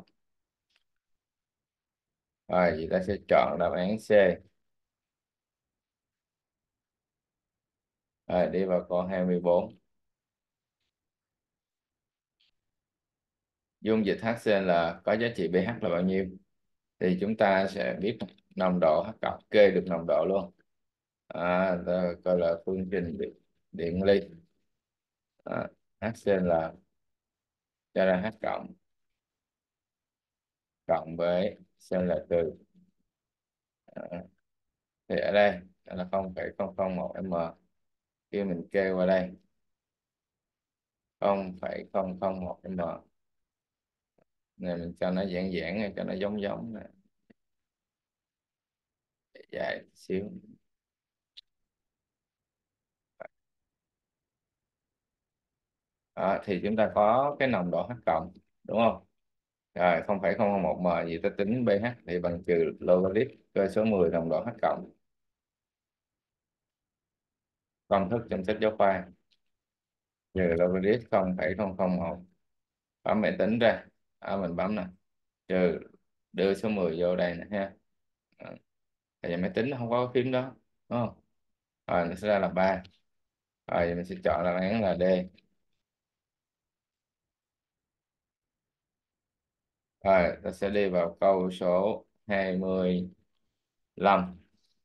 Rồi thì ta sẽ chọn đáp án C. Rồi đi vào câu hai mươi bốn. Dung dịch HCl có giá trị pH là bao nhiêu? Thì chúng ta sẽ biết nồng độ H cộng, kê được nồng độ luôn. À, ta gọi là phương trình điện, điện ly. À, HCl cho ra H cộng cộng với Cl trừ. À, thì ở đây là không phẩy không không một m, khi mình kê qua đây không phẩy không không một m này, mình cho nó giãn giãn này, cho nó giống giống này, dài xíu. Đó, thì chúng ta có cái nồng độ H cộng, đúng không? Rồi không phẩy không không một m gì ta tính pH thì bằng trừ logarit cơ số mười nồng độ H cộng, công thức trong sách giáo khoa, trừ logarit không phẩy không không một, bấm máy tính ra. Đó, mình bấm nè, trừ, đưa số mười vô đây nè ha. Đó. tại vì máy tính nó không có cái phím đó, đúng không? Rồi nó sẽ ra là ba. Rồi mình sẽ chọn là đáp án là D. Rồi ta sẽ đi vào câu số hai mươi lăm.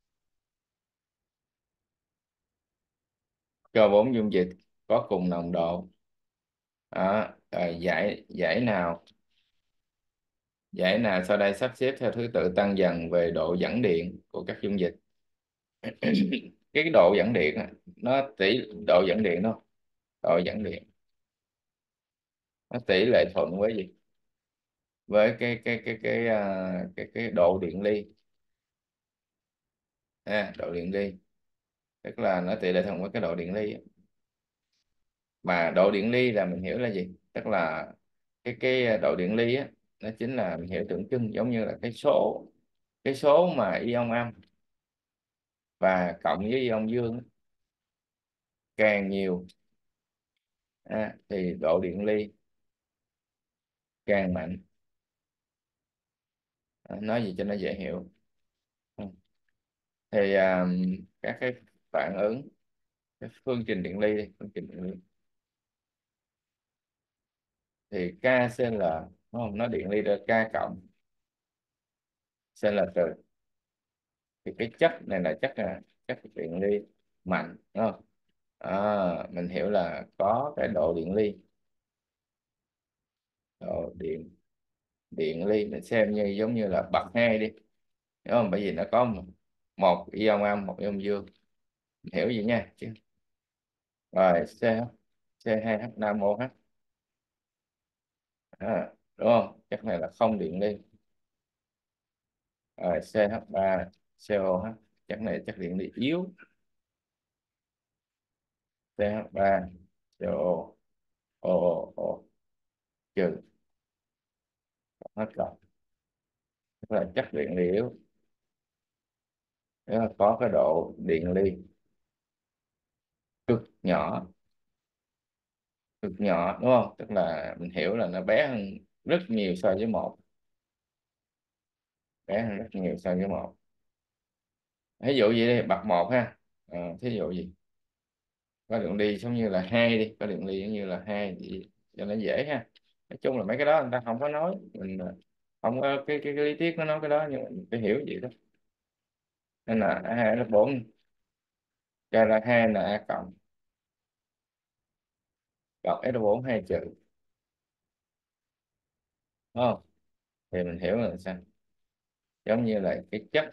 Cho bốn dung dịch có cùng nồng độ. Đó. Rồi giải giải nào giải nào sau đây sắp xếp theo thứ tự tăng dần về độ dẫn điện của các dung dịch. Cái độ dẫn điện á, nó tỷ độ dẫn điện đâu, độ dẫn điện nó tỷ lệ thuận với gì, với cái cái cái cái à, cái cái độ điện ly. À, độ điện ly tức là nó tỷ lệ thuận với cái độ điện ly á. Mà độ điện ly là mình hiểu là gì, tức là cái cái độ điện ly á, nó chính là mình hiểu tượng trưng giống như là cái số cái số mà ion âm và cộng với ion dương á, càng nhiều, à, thì độ điện ly càng mạnh. À, nói gì cho nó dễ hiểu. Ừ. Thì à, các cái phản ứng, cái phương trình điện ly đi, phương trình điện ly thì KCl, đúng không, nó điện ly ra K cộng Cl trừ, thì cái chất này là chất là chất điện ly mạnh, đúng không? À, mình hiểu là có cái độ điện ly, độ điện điện ly mình xem như giống như là bậc hai đi, đúng không? Bởi vì nó có một, một ion âm, một ion dương. Mình hiểu gì nha chứ. Rồi C C hai H năm O H, à, đúng không, chất này là không điện ly. Rồi C H ba C O H, chất này chất điện ly yếu. C H ba C O O O O trừ, hết rồi, tức là chất điện ly yếu. Nếu mà có cái độ điện ly cực nhỏ, cực nhỏ đúng không, tức là mình hiểu là nó bé hơn rất nhiều so với một, bé hơn rất nhiều so với một. Ví dụ gì đi, bậc một ha. Ờ, thí dụ gì, có điện ly giống như là hai đi, có điện ly giống như là hai thì cho nó dễ ha. Nói chung là mấy cái đó người ta không có nói, mình ờ, không có cái cái, cái lý thuyết nó nói cái đó, nhưng mà mình phải hiểu vậy đó. Nên là a hai lớp bốn, cho là hai là a cộng cộng s bốn hai trừ, đúng không? Thì mình hiểu là sao, giống như là cái chất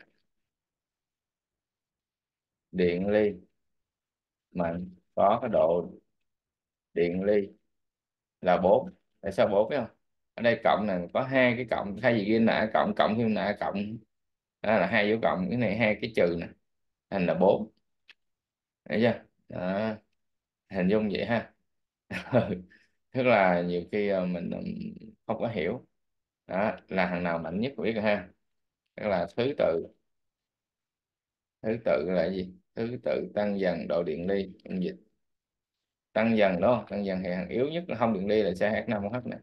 điện ly mạnh có cái độ điện ly là bốn. Tại sao bốn, biết không? Ở đây cộng này có hai cái cộng, thay vì ghi là a cộng, cộng thêm là a cộng, đó là hai dấu cộng, cái này hai cái trừ nè, thành là bốn. Thấy chưa? Đó, hình dung vậy ha. Tức là nhiều khi ờ, mình ừm, không có hiểu, đó là thằng nào mạnh nhất biết rồi ha. Tức là thứ tự, thứ tự là cái gì, thứ tự tăng dần độ điện ly dung dịch, tăng dần đó, tăng dần thì thằng yếu nhất là không điện ly là C H năm O H nè.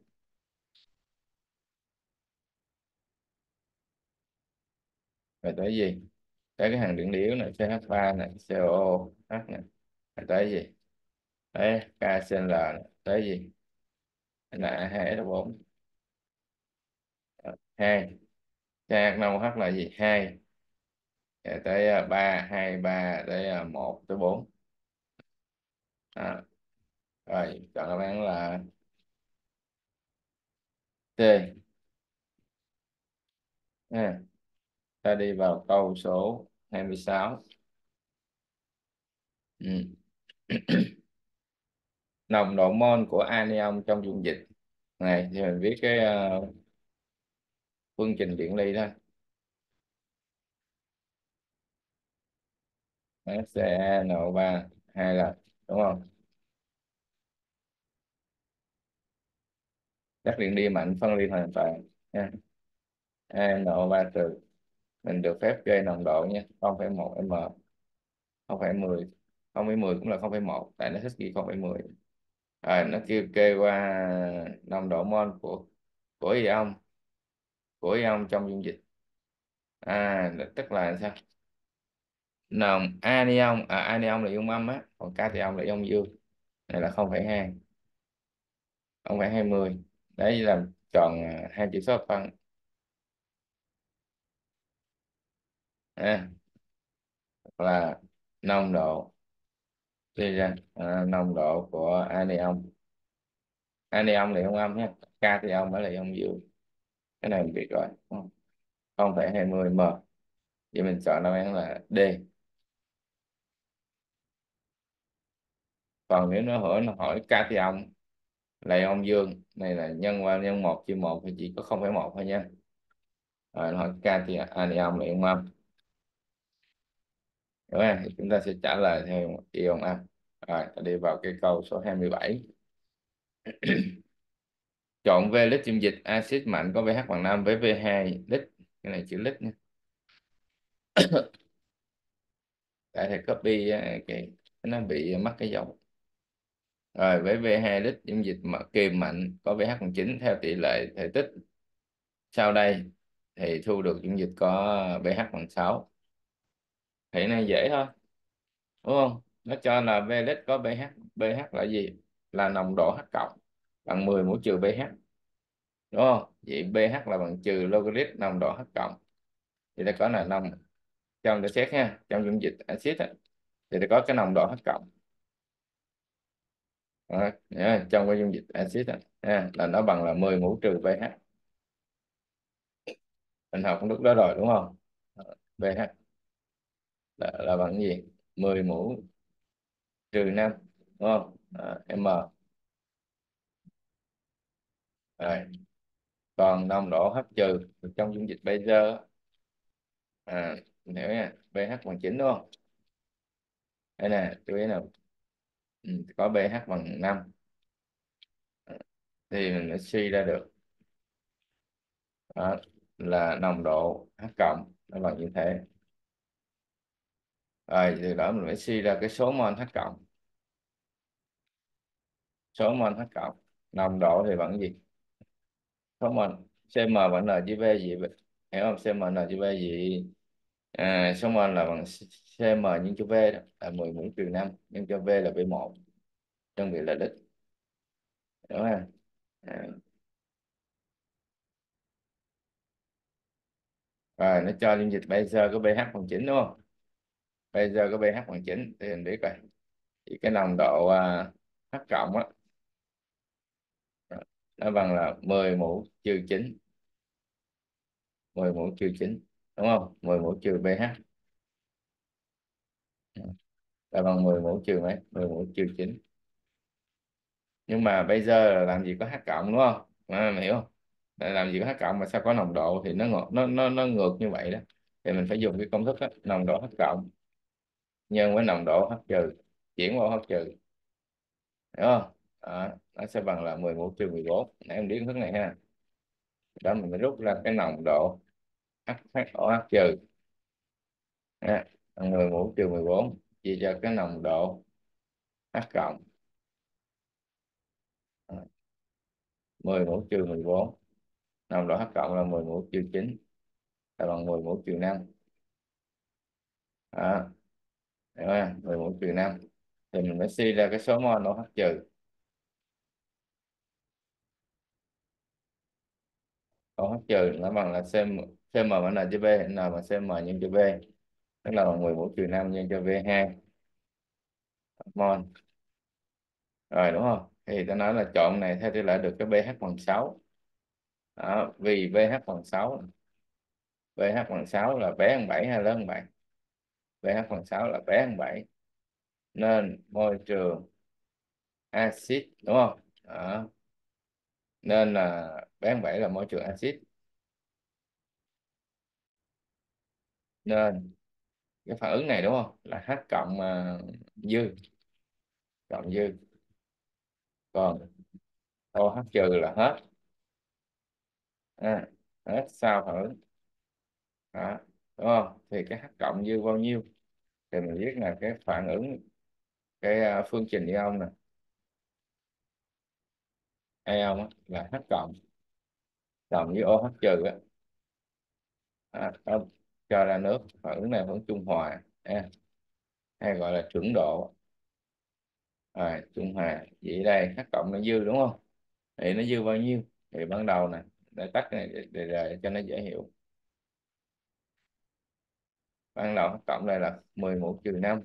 Rồi tới gì, tới cái hàng điện lý yếu này C H ba này, C O O H này. Rồi tới gì, đấy KCl này. Tới gì, là a hai S O bốn hai, C H năm O H là gì, hai. Rồi tới à, ba, hai ba tới à, một tới bốn. À, rồi chọn đáp án là C ha. Ta đi vào câu số hai mươi sáu. Ừ. Nồng độ mol của anion trong dung dịch này thì mình viết cái ờ, phương trình điện ly đó. CaNO ba hai là, đúng không? Chất điện ly mạnh phân ly hoàn toàn nha. NO ba trừ, mình được phép kê nồng độ nha, không phẩy một m, không phẩy mười, không phẩy mười cũng là không phẩy một, tại nó thích ghi không phẩy mười. Rồi nó kêu kê qua nồng độ mol của của ion của ion trong dung dịch. À tức là sao? Nòng anion, à anion là ion âm á, còn cation là ion dương. Này là không phẩy hai, không phải hai mươi. Đấy làm tròn à, hai chữ số phân. À, là nồng độ, suy ra à, nồng độ của anion. Anion là ion âm nhé, cation mới là ion dương. Cái này mình biết rồi, không phẩy hai mươi m. Vậy mình chọn đáp án là D. Còn nếu nó hỏi nó hỏi cation là ion dương, này là nhân qua nhân một chia một thì chỉ có không phẩy một thôi nha. Rồi nó hỏi cation anion là ion âm, đúng không? Thì chúng ta sẽ trả lời theo ion âm. Rồi ta đi vào cái câu số hai mươi bảy. Chọn V lít dung dịch axit mạnh có pH bằng năm với V hai lít. Cái này chữ lít nha. Tại thầy copy á, cái nó bị mắc cái dòng. Rồi với V hai lít dung dịch mà kiềm mạnh có pH bằng chín theo tỷ lệ thể tích sau đây thì thu được dung dịch có pH bằng sáu. Thì này dễ thôi, đúng không? Nó cho là V lít có pH, pH là gì? Là nồng độ H cộng bằng mười mũ trừ pH, đúng không? Vậy pH là bằng trừ logarit nồng độ H cộng. Thì ta có là nồng, trong để xét ha, trong dung dịch axit á, thì ta có cái nồng độ H cộng. Đó, nhớ, trong cái dung dịch axit á, ha, là nó bằng là mười mũ trừ pH. Mình học lúc đó rồi đúng không? pH là, là bằng cái gì? Mười mũ trừ năm, đúng không? À, m. Rồi. Còn nồng độ H trừ trong dung dịch Pfizer á, à, mình hiểu nha, pH bằng chín đúng không? Đây nè, chú ý nào, ừ, có pH bằng năm thì mình sẽ suy ra được đó, là nồng độ H cộng nó bằng như thế. Rồi từ đó mình phải suy ra cái số mol H cộng, số mol H cộng, nồng độ thì bằng cái gì? Số mol cm bằng n chia v gì, hiểu không? Cm n chia v gì? À, số mol là bằng cm nhân cho v đó, là mười mũ trừ năm nhân cho v là v một, đơn vị là lít, đúng không? À, rồi nó cho dung dịch Pfizer có pH bằng chín đúng không? Pfizer có pH bằng chín thì mình biết rồi. Thì cái nồng độ à, H cộng á, nó bằng là mười mũ trừ chín, mười mũ trừ chín, đúng không? Mười mũ trừ pH là bằng mười mũ trừ mấy? Mười mũ trừ chín. Nhưng mà bây giờ là làm gì có H cộng đúng không? À, mày hiểu không? Là làm gì có H cộng mà sao có nồng độ thì nó ngược, nó nó nó ngược như vậy đó. Thì mình phải dùng cái công thức đó, nồng độ H cộng nhân với nồng độ H trừ chuyển qua H trừ, hiểu không? Đó, nó sẽ bằng là mười mũ trừ mười bốn. Nãy em biết công thức này ha. Đó mình mới rút ra cái nồng độ H HOH trừ, ha, bằng mười mũ trừ mười bốn chia cho cái nồng độ H cộng. Đó, mười mũ trừ mười bốn, nồng độ H cộng là mười mũ trừ chín là bằng mười mũ trừ năm. Đó, hiểu không? mười mũ trừ năm thì mình phải suy ra cái số mol O H trừ. O H trừ nó bằng là cm, cm bằng n chia v, n bằng cm nhân cho v, tức là bằng mười mũ trừ năm nhân cho v hai mol. Rồi đúng không? Thì ta nói là chọn này theo tỷ lệ được cái pH bằng sáu. Đó, vì pH bằng sáu, pH bằng sáu là bé hơn bảy hay lớn hơn bảy? pH bằng sáu là bé hơn bảy, nên môi trường axit đúng không? Đó. Nên là bé hơn bảy là môi trường axit, nên cái phản ứng này đúng không là H cộng mà dư, cộng dư, còn O H trừ là hết, à, hết sau phản ứng. Đó, đúng không? Thì cái H cộng dư bao nhiêu thì mình viết là cái phản ứng, cái à, phương trình ion nè, ion á, là H cộng cộng với O H trừ á. À, không. cho ra nước. Phản ứng này vẫn trung hòa ha, hay gọi là chuẩn độ. Rồi trung hòa, vậy đây H cộng nó dư đúng không? Thì nó dư bao nhiêu? Thì ban đầu nè, để tắt cái này để, để, để cho nó dễ hiểu. Ban đầu H cộng đây là mười mũ trừ năm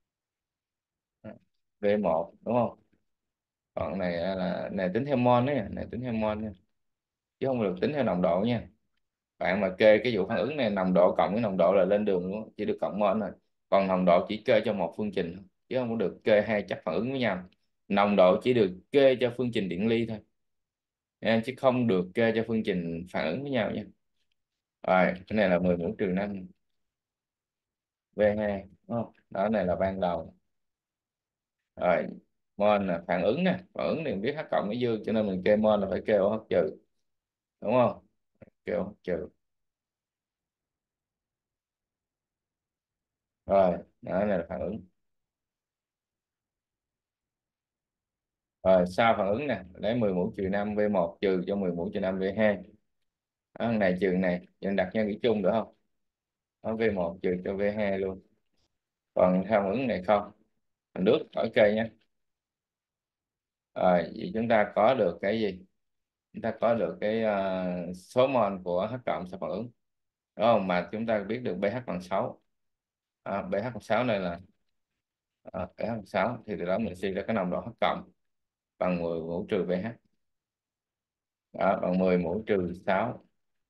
v một đúng không? Còn này là này tính theo mol đấy, này tính theo mol nha, chứ không được tính theo nồng độ nha. Bạn mà kê cái vụ phản ứng này nồng độ cộng với nồng độ là lên đường luôn, chỉ được cộng mol thôi. Còn nồng độ chỉ kê cho một phương trình thôi, chứ không có được kê hai chất phản ứng với nhau. Nồng độ chỉ được kê cho phương trình điện ly thôi nha, chứ không được kê cho phương trình phản ứng với nhau nha. Rồi cái này là mười mũ trừ năm v hai đúng không? Đó, này là ban đầu. Rồi mol là phản ứng nè, phản ứng thì mình biết H cộng với dương, cho nên mình kê mol là phải kê OH trừ đúng không? Kê OH trừ. Rồi đó, này là phản ứng. Rồi sau phản ứng nè, lấy mười mũ trừ năm v một trừ cho mười mũ trừ năm v hai. Đó, thằng này trừ này nhân đặt nhân nghĩa chung được không? Đó, v một trừ cho v hai luôn. Còn theo phản ứng này không, thành nước khỏi cây nhé. Rồi vậy chúng ta có được cái gì? Chúng ta có được cái ờ, số mol của H cộng sau phản ứng đúng không? Mà chúng ta biết được pH bằng sáu. À, pH bằng sáu này là à, pH bằng sáu, thì từ đó mình suy ra cái nồng độ H cộng bằng mười mũ trừ pH. Đó, bằng mười mũ trừ sáu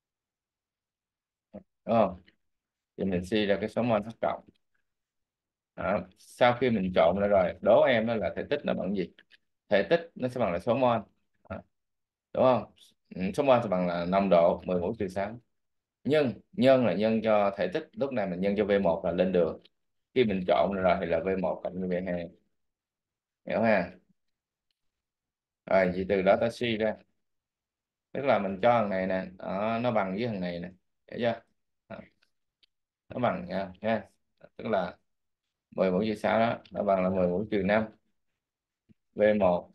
đúng không? Thì mình suy ra cái số mol H cộng. Đó. Sau khi mình trộn lại rồi, đố em đó là thể tích nó bằng gì? Thể tích nó sẽ bằng là số mol. Đó. Đúng không? Ừ, số mol sẽ bằng là nồng độ mười mũ trừ sáu. Nhưng nhân là nhân cho thể tích, lúc này mình nhân cho v một là lên đường. Khi mình trộn rồi thì là v một cộng với v hai. Hiểu ha? Rồi vậy từ đó ta suy ra, tức là mình cho thằng này nè, đó, nó bằng với thằng này nè, hiểu chưa? Đó, nó bằng nha, nha. Tức là mười mũ trừ sáu đó nó bằng là mười mũ trừ năm v một,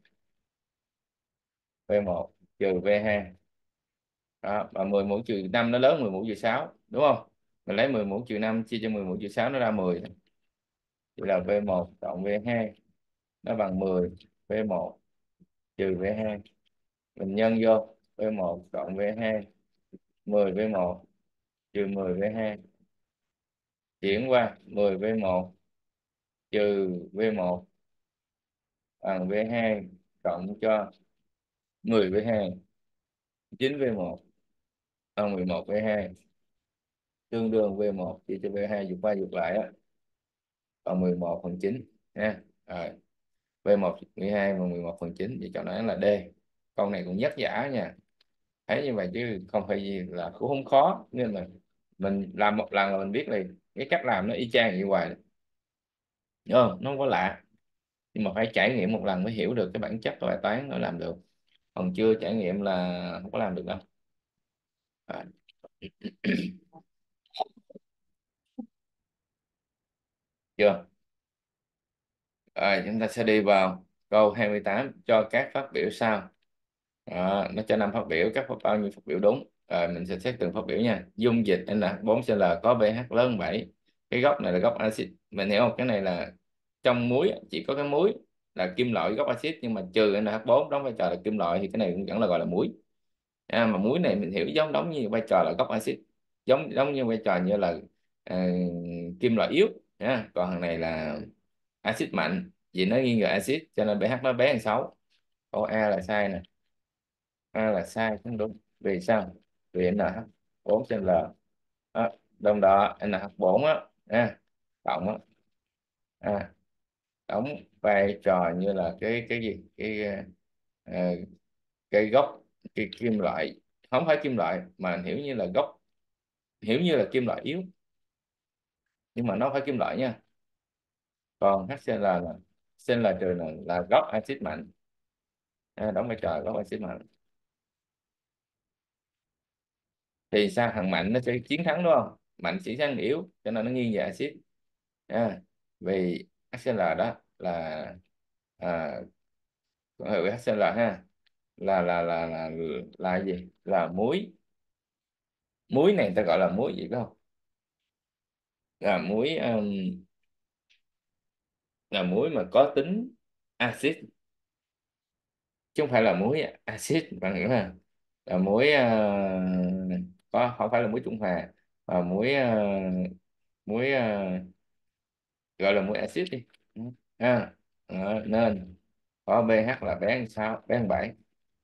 v một trừ v hai. Đó, và mười mũ trừ năm nó lớn mười mũ trừ sáu đúng không? Mình lấy mười mũ trừ năm chia cho mười mũ trừ sáu nó ra mười. Thì là v một cộng v hai nó bằng mười v một trừ v hai. Mình nhân vô v một cộng v hai, mười v một trừ mười v hai, chuyển qua mười v một trừ v một bằng v hai cộng cho mười v hai, chín v một bằng mười một v hai, tương đương v một chia cho v hai dục qua dục lại á, bằng mười một phần chín nha. Rồi v một mười hai bằng mười một phần chín, vậy chọn đáp án là D. Câu này cũng rất giả nha, thấy như vậy chứ không phải gì là cũng không khó, nên là mình làm một lần là mình biết liền cái cách làm nó y chang như vậy, đúng không? Nó không có lạ, nhưng mà phải trải nghiệm một lần mới hiểu được cái bản chất của bài toán nó làm được, còn chưa trải nghiệm là không có làm được đâu. Rồi. Chưa? Rồi chúng ta sẽ đi vào câu hai mươi tám, cho các phát biểu sau. Đó, nó cho năm phát biểu, các phát bao nhiêu phát biểu đúng. Rồi mình sẽ xét từng phát biểu nha. Dung dịch N H bốn Cl có pH lớn hơn bảy. Cái gốc này là gốc axit, mình hiểu không? Cái này là trong muối chỉ có cái muối là kim loại gốc axit, nhưng mà trừ N H bốn đóng vai trò là kim loại thì cái này cũng vẫn là gọi là muối. À, mà muối này mình hiểu giống đóng như vai trò là gốc axit, giống giống như vai trò như là ờ, kim loại yếu nha. Còn thằng này là axit mạnh, vì nó nghi ngờ axit cho nên pH nó bé hơn sáu. Câu A là sai nè, A là sai không đúng. Vì sao? Vì N H bốn trên L đó, đồng đó N H bốn á à, cộng á, à, đóng vai trò như là cái cái gì cái ờ, cái gốc, cái kim loại, không phải kim loại mà hiểu như là gốc, hiểu như là kim loại yếu, nhưng mà nó phải kim loại nha. Còn HCl là Cl trừ là, là gốc axit mạnh, à, đóng vai trò gốc axit mạnh. Thì sao thằng mạnh nó sẽ chiến thắng đúng không? Mạnh chỉ thắng yếu cho nên nó nghiêng về axit. À, vì HCl đó là à, ừ, HCl ha, là là là là là gì, là muối. Muối này người ta gọi là muối gì biết không? là muối um, là muối mà có tính axit, chứ không phải là muối axit, bạn hiểu không? Là muối ờ, có không phải là muối trung hòa, mà muối ờ, muối ờ, gọi là muối axit đi. Ừ. À, đó, nên có pH là bé ăn sáu, bé ăn bảy.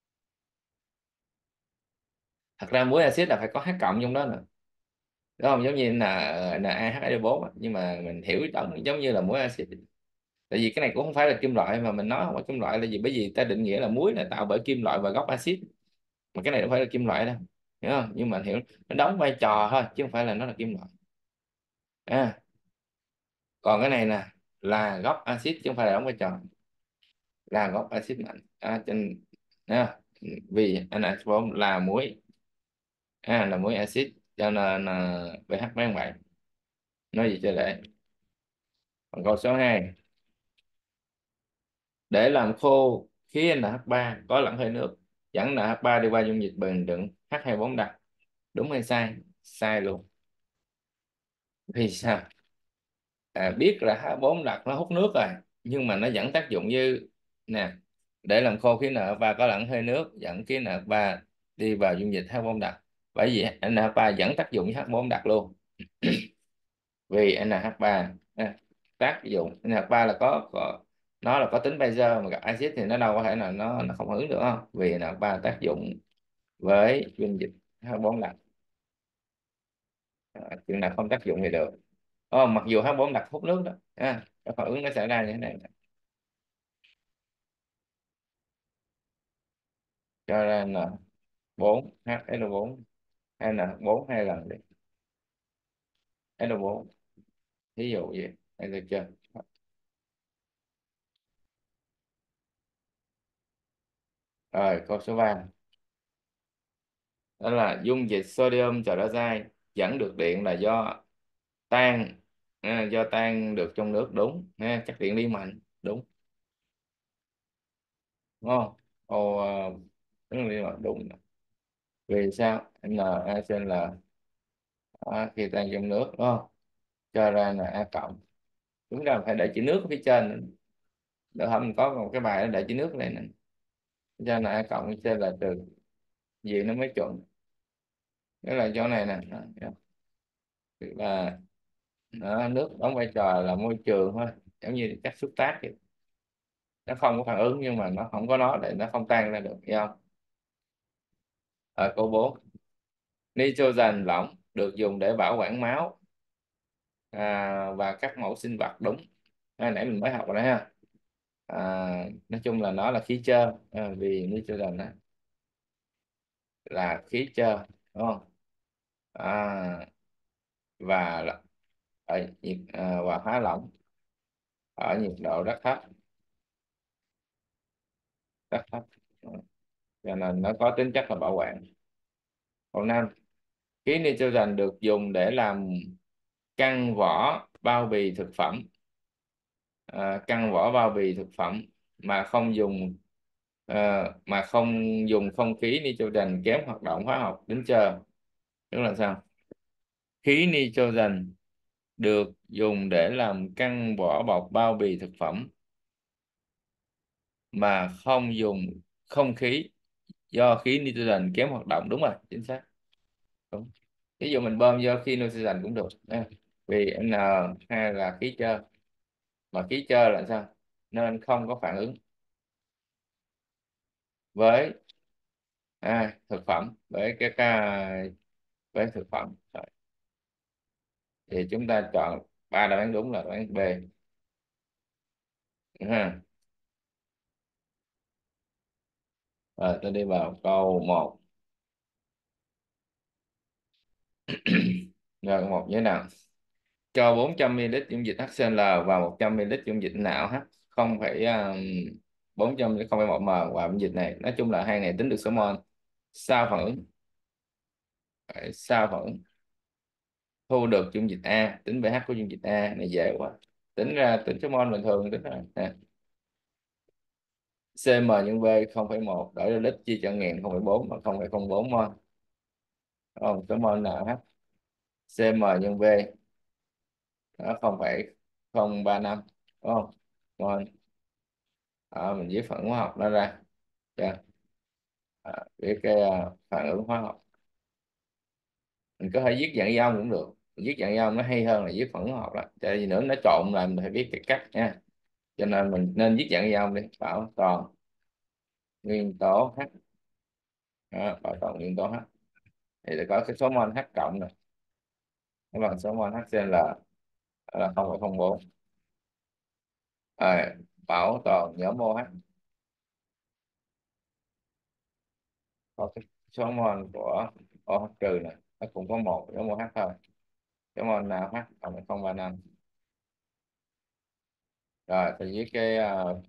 Thật ra muối axit là phải có H cộng trong đó nè, đúng không? Giống như là NaHNO4 á, nhưng mà mình hiểu tổng giống như là muối axit. Tại vì cái này cũng không phải là kim loại, mà mình nói không phải kim loại là gì, bởi vì ta định nghĩa là muối là tạo bởi kim loại và gốc axit, mà cái này không phải là kim loại đâu, hiểu không? Nhưng mà hiểu nó đóng vai trò thôi, chứ không phải là nó là kim loại. À, còn cái này nè là gốc axit chứ không phải là đóng vai trò, là gốc axit mạnh. À, trên à, vì NaCl là muối, à, là muối axit, cho nên là pH mấy bạn nói gì cho lệ. Còn câu số hai, để làm khô khí en hát ba có lẫn hơi nước, dẫn en hát ba đi qua dung dịch bền đựng H hai bốn đặc, đúng hay sai? Sai luôn. Vì sao? À, biết là H bốn đặc nó hút nước rồi, nhưng mà nó vẫn tác dụng như nè, để làm khô khí en hát ba có lẫn hơi nước, dẫn khí en hát ba đi vào dung dịch H bốn đặc, bởi vì en hát ba vẫn tác dụng với H bốn đặc luôn. Vì en hát ba à, tác dụng en hát ba là có, có nó là có tính bazơ, mà gặp axit thì nó đâu có thể là nó nó không phản ứng được không, vì en hát ba tác dụng với dung dịch H bốn đặc. À, chừng nào không tác dụng thì được. Ồ, mặc dù H bốn đặc hút nước đó, à, cái phản ứng nó xảy ra như thế này, cho nên là bốn H N bốn hay là bốn hai lần đi, N bốn ví dụ vậy, hay được chưa? Rồi câu số ba, đó là dung dịch sodium trioxide dẫn được điện là do tan, à, do tan được trong nước, đúng ha, chắc điện đi mạnh, đúng, đúng không? Ồ, à, đúng đi mạnh, đúng. Vì sao? NaCl à, khi tan trong nước, đúng không? Cho ra là A cộng. Chúng ta phải để chữ nước ở phía trên nữa. Đỡ hôm có một cái bài nó để chữ nước này nè, cho là A cộng trên là từ gì nó mới chuẩn. Đó là chỗ này nè. Đó, tức là đó, nước đóng vai trò là môi trường thôi, giống như chất xúc tác vậy. Nó không có phản ứng, nhưng mà nó không có nó để nó không tan ra được, hiểu không? Ở câu bốn, nitrogen lỏng được dùng để bảo quản máu, à, và các mẫu sinh vật, đúng. À, nãy mình mới học rồi đấy ha. À, nói chung là nó là khí trơ, à, vì nitrogen đó là khí trơ, đúng không? À, và là- ở nhiệt à, và hóa lỏng ở nhiệt độ rất thấp, rất thấp. Ừ, cho nên nó có tính chất là bảo quản. Câu năm, khí nitrogen được dùng để làm căng vỏ bao bì thực phẩm, à, căng vỏ bao bì thực phẩm mà không dùng à, mà không dùng không khí nitrogen kém hoạt động hóa học đến chờ. Tức là sao? Khí nitrogen được dùng để làm căng vỏ bọc bao bì thực phẩm mà không dùng không khí, do khí nitrogen kém hoạt động, đúng rồi, chính xác, đúng. Ví dụ mình bơm vô khí nitrogen cũng được nha. Vì N hai là khí trơ, mà khí trơ là sao? Nên không có phản ứng với à, thực phẩm, với cái ca với thực phẩm. Rồi, thì chúng ta chọn ba đáp án đúng là đáp án B. Đúng ha. Rồi tôi đi vào câu một. Rồi câu một như thế nào? Cho bốn trăm mi li lít dung dịch HCl và một trăm mi li lít dung dịch não H không phẩy um, bốn trăm không phẩy một m vào dung dịch này. Nói chung là hai này tính được số mol. Sao phản ứng? Phải sao phản ứng? Thu được dung dịch A, tính pH của dung dịch A này dễ quá. Tính ra tính số mol bình thường tính ra. Nè. xê em nhân V không phẩy một đổi ra lít chia cho ngàn không phẩy bốn mà không phẩy không bốn mol. Không, số mol nào H? xê em nhân V Đó, không phẩy không ba năm đúng không? Mol. Đó, mình viết phản ứng hóa học nó ra. Chưa? À, viết cái ờ, phản ứng hóa học, mình có thể viết dạng ion cũng được, viết dạng ion nó hay hơn là viết phản ứng hóa học đó, tại vì nữa nó trộn là mình phải viết cái cách nha, cho nên mình nên viết dạng ion đi. Bảo toàn nguyên tố H. Đó, bảo toàn nguyên tố H thì sẽ có cái số mol H cộng này, nó bằng số mol HCl là không phẩy không bốn. Rồi, bảo toàn nhóm OH có cái số mol của OH trừ này, nó cũng có một nhóm OH thôi, số mol nào H cộng không ba năm. Rồi thì với cái ờ,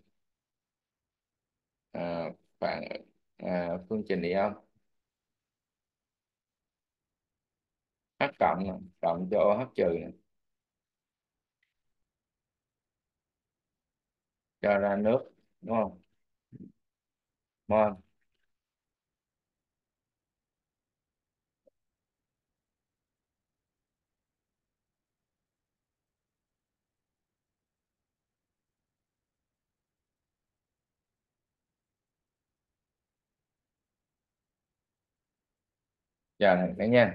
ờ, phản ờ, phương trình ion H cộng này, cộng cho OH trừ này, cho ra nước đúng không? Mol. Giờ này cả nha.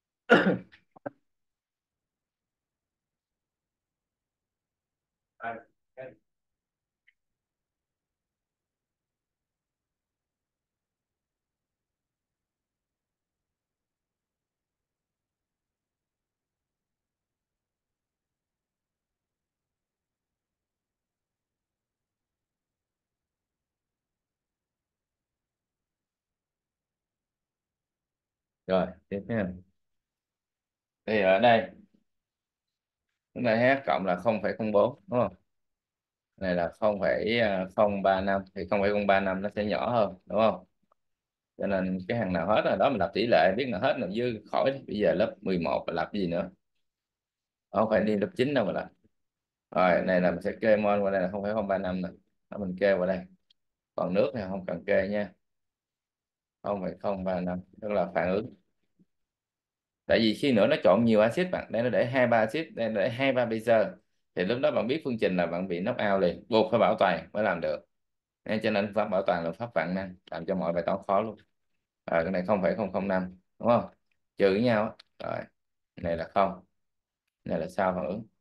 Rồi tiếp theo, thì ở đây chúng ta H cộng là không phẩy không bốn đúng không? Này là không phẩy không ba năm, thì không phẩy không ba năm nó sẽ nhỏ hơn đúng không? Cho nên cái hàng nào hết rồi đó mình lập tỷ lệ, biết nào hết nào dư khỏi đi. Bây giờ lớp mười một là lập cái gì nữa, không phải đi lớp chín đâu mà lập. Rồi này là mình sẽ kê mol qua đây là không phẩy không ba năm nè. Đó, mình kê qua đây, còn nước thì không cần kê nha. không phẩy không ba năm tức là phản ứng, tại vì khi nữa nó trộn nhiều axit, bạn đây nó để hai ba axit, đây nó để hai ba base, thì lúc đó bạn biết phương trình là bạn bị knock out liền, buộc phải bảo toàn mới làm được. Nên cho nên pháp bảo toàn là pháp vạn năng, làm cho mọi bài toán khó luôn. Rồi cái này không phẩy không không năm đúng không, trừ với nhau á. Rồi cái này là không, cái này là sao phản ứng.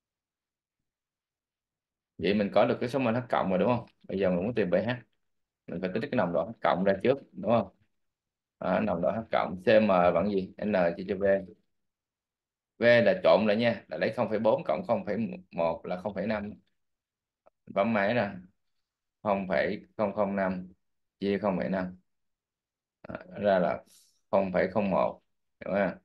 Vậy mình có được cái số mol H cộng rồi đúng không? Bây giờ mình muốn tìm pH, mình phải tính cái nồng độ H cộng ra trước đúng không? Đó, nồng độ H cộng cm bằng gì? N chia cho V. V là trộn lại nha, là lấy không phẩy bốn cộng không phẩy một là không phẩy năm. Bấm máy nè, không phẩy không không năm chia không phẩy năm ra là không phẩy không một, hiểu không?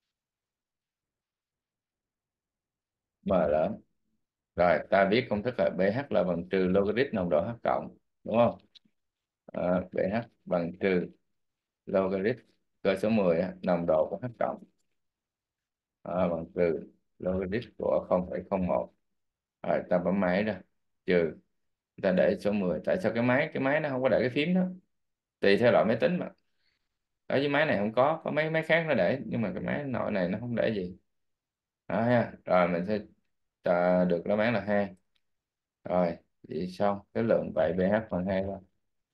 M lớn. Rồi ta biết công thức là pH là bằng trừ logarit nồng độ H cộng đúng không? À, pH bằng trừ logarit cơ số mười á, nồng độ của H cộng, à, bằng trừ logarit của không phẩy không một. Rồi ta bấm máy ra, trừ, ta để số mười. Tại sao cái máy cái máy nó không có để cái phím đó? Tùy theo loại máy tính mà. Ở với máy này không có có mấy máy khác nó để, nhưng mà cái máy nội này nó không để gì. Đó ha, rồi mình sẽ ta được đáp án là hai. Rồi vậy xong cái lượng vậy pH bằng hai thôi.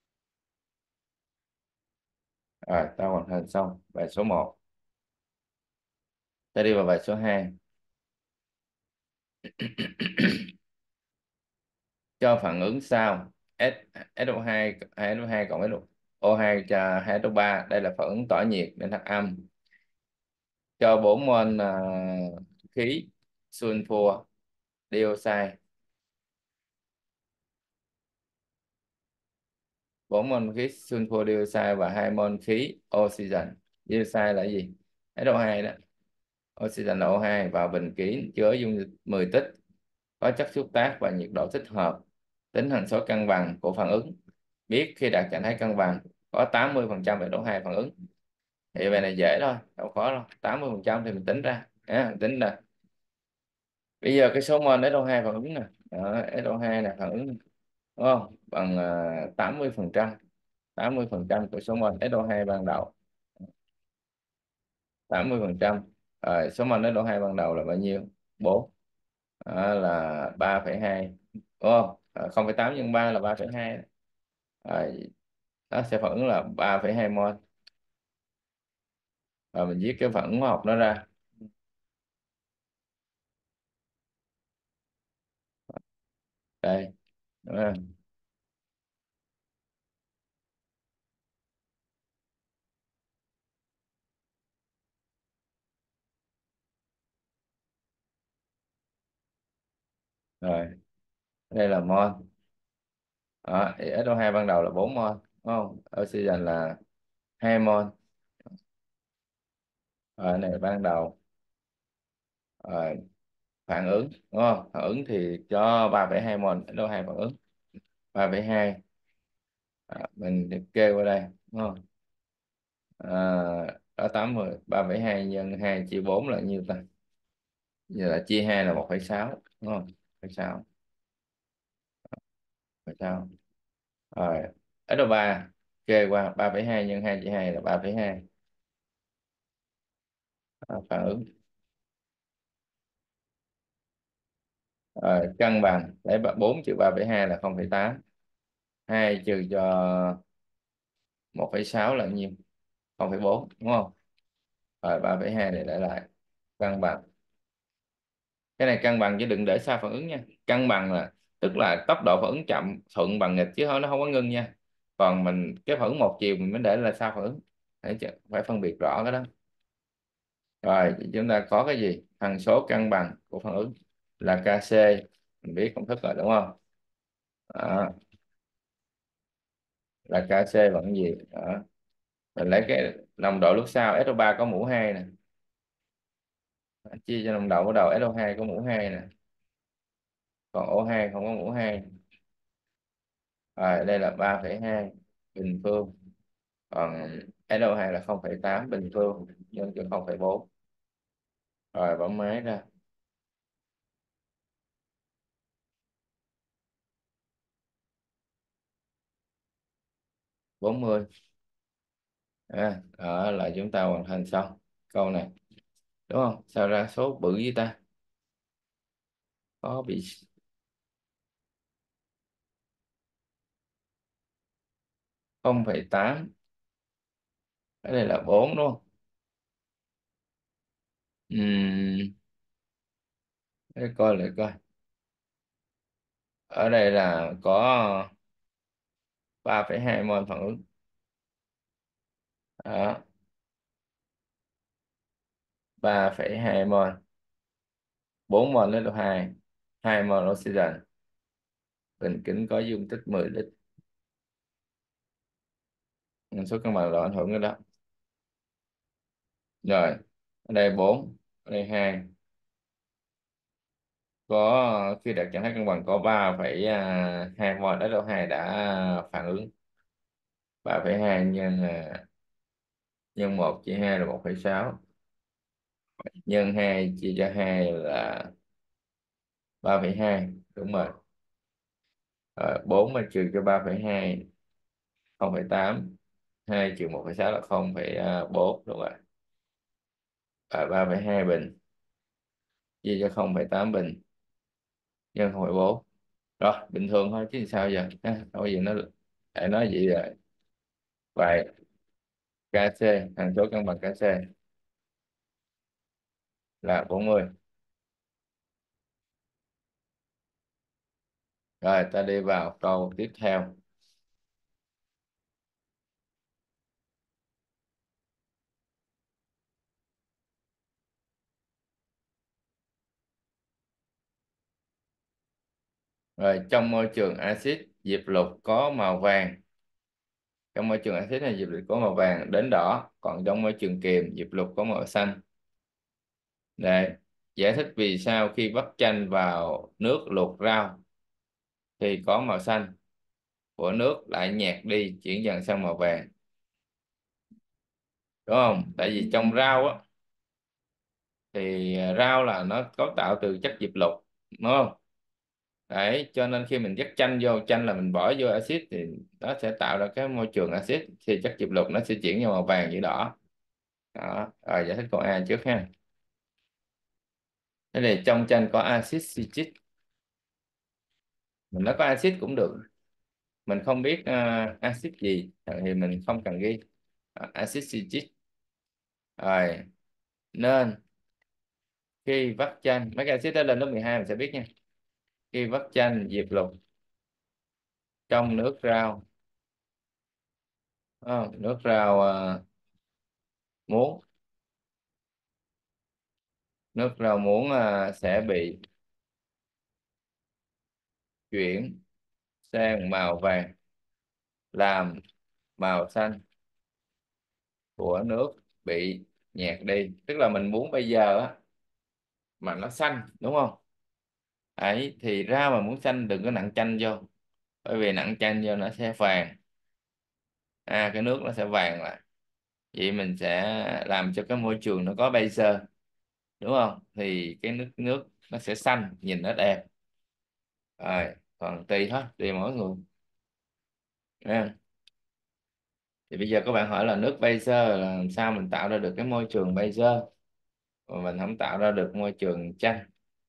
Rồi ta hoàn thành xong bài số một, ta đi vào bài số hai. Cho phản ứng sau S, SO2 hai ét o hai cộng SO hai cho hai ét o ba, đây là phản ứng tỏa nhiệt nên thất âm. Cho bốn mol à, khí sunfua dioxide, bốn mol khí sunfua dioxide và hai mol khí oxygen. Dioxide là cái gì? ét o hai đó, oxygen là O hai, vào bình kín chứa dung dịch mười tích, có chất xúc tác và nhiệt độ thích hợp, tính hằng số cân bằng của phản ứng, biết khi đạt trạng thái cân bằng có tám mươi phần trăm ét o hai phản ứng. Thì bài này dễ thôi, đâu khó đâu, tám mươi phần trăm thì mình tính ra à, mình tính ra bây giờ cái số mol ét o hai phản ứng nè. Đó, ét o hai là phản ứng đúng không, bằng uh, tám mươi phần trăm, tám mươi phần trăm của số mol ét o hai ban đầu, tám mươi phần trăm. Rồi số mol ét o hai ban đầu là bao nhiêu? Bốn. Đó là ba phẩy hai, đúng không? Ờ, không phẩy tám nhân ba là ba phẩy hai. Rồi, nó sẽ phản ứng là ba phẩy hai mol. Và mình viết cái phản ứng hóa học nó ra đây. Đúng không? Rồi, đây là mol. Đó, thì ét o hai ban đầu là bốn mol, đúng không? Oxygen là hai mol. Rồi, này ban đầu. Rồi, phản ứng, đúng không? Phản ứng thì cho ba phẩy hai mol ét o hai phản ứng ba phẩy hai. À, mình liệt kê qua đây, đúng không? À, đó tám mươi, ba phẩy hai nhân hai chia bốn là nhiêu ta? Giờ là chia hai là một phẩy sáu, đúng không? Một phẩy sáu. Một phẩy sáu. Rồi, ét o ba kê qua ba phẩy hai nhân hai chia hai là ba phẩy hai. À, phản ứng. Rồi, cân bằng lấy bốn trừ ba phẩy hai là không phẩy tám. Hai trừ cho một phẩy sáu là nhiêu? Không phẩy bốn, đúng không? Rồi ba phẩy hai này để lại. Cân bằng. Cái này cân bằng chứ đừng để xa phản ứng nha. Cân bằng là tức là tốc độ phản ứng chậm thuận bằng nghịch chứ nó không có ngưng nha. Còn mình cái phản ứng một chiều mình mới để là xa phản ứng. Đấy chứ, phải phân biệt rõ cái đó. Rồi chúng ta có cái gì? Hằng số cân bằng của phản ứng là Kc. Mình biết công thức rồi, đúng không? Đó, là Kc bằng gì? Đó. Mình lấy cái nồng độ lúc sau ét o ba có mũ hai nè, chia cho nồng độ bắt đầu ét o hai có mũ hai nè, còn o hai không có mũ hai. Rồi đây là ba phẩy hai bình phương, còn ét o hai là không phẩy tám bình phương nhân cho không phẩy bốn. Rồi bấm máy ra. Bốn mươi. À, đó là chúng ta hoàn thành xong câu này, đúng không? Sao ra số bự với ta? Có bị không phẩy tám, cái này là bốn đúng không? Ừm, để coi lại coi. Ở đây là có ba phẩy hai mol phản ứng. Đó, ba phẩy hai mol, bốn mol lấy hai, hai mol oxygen, bình kính có dung tích mười lít. Ừ, số cân bằng độ ảnh hưởng cái đó. Rồi, ở đây bốn, ở đây hai. Có khi đạt trạng thái cân bằng có ba phẩy hai mol ét o hai đã phản ứng. Ba phẩy hai nhân à, nhân một chia hai là một phẩy sáu, nhân hai chia cho hai là ba phẩy hai, đúng rồi. Rồi, bốn mà trừ cho ba phẩy hai, không phẩy tám. Hai trừ một phẩy sáu là không phẩy bốn, đúng rồi. Rồi ba phẩy hai bình chia cho không phẩy tám bình nhân không phẩy bốn. Rồi bình thường thôi chứ sao giờ ha, đâu có gì nó lại nói vậy rồi. Vậy Kc, hằng số cân bằng Kc là bốn mươi. Rồi ta đi vào câu tiếp theo. Rồi trong môi trường axit diệp lục có màu vàng. Trong môi trường axit này diệp lục có màu vàng đến đỏ, còn trong môi trường kiềm diệp lục có màu xanh. Để giải thích vì sao khi vắt chanh vào nước luộc rau thì có màu xanh của nước lại nhạt đi chuyển dần sang màu vàng, đúng không? Tại vì trong rau á thì à, rau là nó cấu tạo từ chất diệp lục, đúng không? Đấy cho nên khi mình dắt chanh vô, chanh là mình bỏ vô axit thì nó sẽ tạo ra cái môi trường axit, thì chất diệp lục nó sẽ chuyển vào màu vàng với đỏ. Đó, rồi giải thích câu A trước ha. Thế này trong chanh có axit citric, mình nói có axit cũng được, mình không biết uh, axit gì thì mình không cần ghi. uh, axit citric. Rồi, nên khi vắt chanh, mấy cái axit đó lên lớp mười hai mình sẽ biết nha. Khi vắt chanh diệp lục trong nước rau, ờ, nước rau ờ, muống, nước rau muống ờ, sẽ bị chuyển sang màu vàng, làm màu xanh của nước bị nhạt đi. Tức là mình muốn bây giờ á mà nó xanh đúng không, ấy thì rau mà muốn xanh đừng có nặn chanh vô, bởi vì nặn chanh vô nó sẽ vàng, à cái nước nó sẽ vàng lại. Vậy mình sẽ làm cho cái môi trường nó có laser, đúng không, thì cái nước nước nó sẽ xanh nhìn nó đẹp. Rồi còn tùy thôi, tùy mỗi người nha. Thì bây giờ các bạn hỏi là nước laser là làm sao mình tạo ra được cái môi trường laser mà mình không tạo ra được môi trường chanh.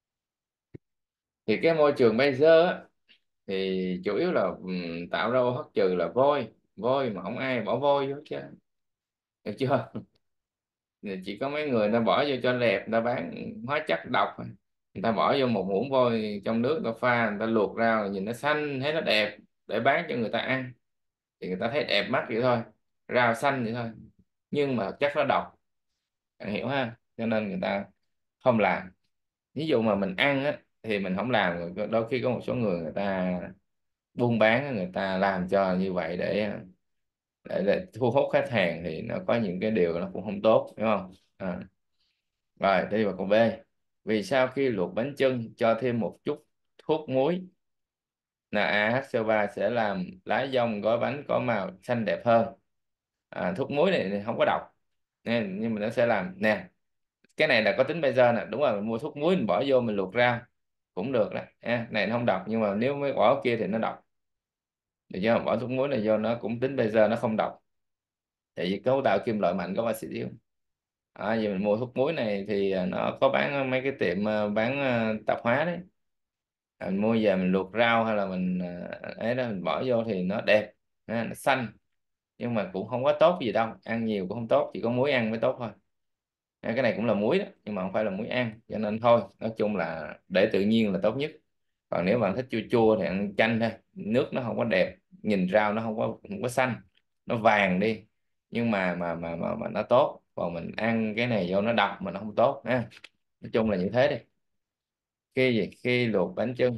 Thì cái môi trường laser á, thì chủ yếu là ừm, tạo ra ô hấp trừ là vôi, vôi mà không ai bỏ vôi vô chứ, được chưa. Thì chỉ có mấy người ta bỏ vô cho đẹp, người ta bán hóa chất độc, người ta bỏ vô một muỗng vôi trong nước, người ta pha, người ta luộc rau nhìn nó xanh thấy nó đẹp để bán cho người ta ăn, thì người ta thấy đẹp mắt vậy thôi, rau xanh vậy thôi, nhưng mà chắc nó độc, bạn hiểu ha, cho nên người ta không làm. Ví dụ mà mình ăn á thì mình không làm, đôi khi có một số người người ta buôn bán, người ta làm cho như vậy để để, để thu hút khách hàng, thì nó có những cái điều nó cũng không tốt, đúng không. À. Rồi đi vào câu B. Vì sao khi luộc bánh chưng cho thêm một chút thuốc muối NaHCO ba sẽ làm lá dong gói bánh có màu xanh đẹp hơn? À, thuốc muối này thì không có độc nè, nhưng mà nó sẽ làm nè, cái này là có tính bây giờ nè, đúng rồi, mình mua thuốc muối mình bỏ vô mình luộc rau cũng được đó nha. Này nó không độc, nhưng mà nếu mới bỏ kia thì nó độc, được chưa, bỏ thuốc muối này vô nó cũng tính bây giờ, nó không độc, tại vì cấu tạo kim loại mạnh có axit yếu. À, giờ mình mua thuốc muối này thì à, nó có bán ở mấy cái tiệm à, bán à, tạp hóa đấy. À, mình mua về mình luộc rau hay là mình à, ấy đó mình bỏ vô thì nó đẹp, ha, nó xanh, nhưng mà cũng không có tốt gì đâu, ăn nhiều cũng không tốt, chỉ có muối ăn mới tốt thôi. À, cái này cũng là muối đó nhưng mà không phải là muối ăn, cho nên thôi nói chung là để tự nhiên là tốt nhất. Còn nếu bạn thích chua chua thì ăn chanh thôi, nước nó không có đẹp, nhìn rau nó không có không có xanh, nó vàng đi, nhưng mà mà mà mà, mà nó tốt. Còn mình ăn cái này vô nó độc mà nó không tốt ha, nói chung là như thế đi. Khi gì khi luộc bánh chưng,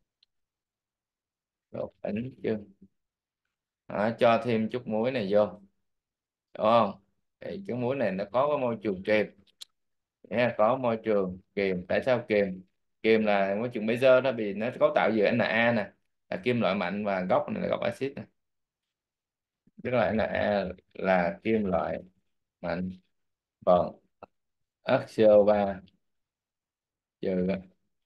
luộc bánh chưng đó, cho thêm chút muối này vô, đúng không, thì cái muối này nó có cái môi trường kiềm nha, có môi trường kiềm. Tại sao kiềm? Kiềm là môi trường laser đó, vì nó cấu tạo từ Na nè, là kim loại mạnh, và gốc này là gốc axit nè, tức là Na là kim loại mạnh, còn HCO ba trừ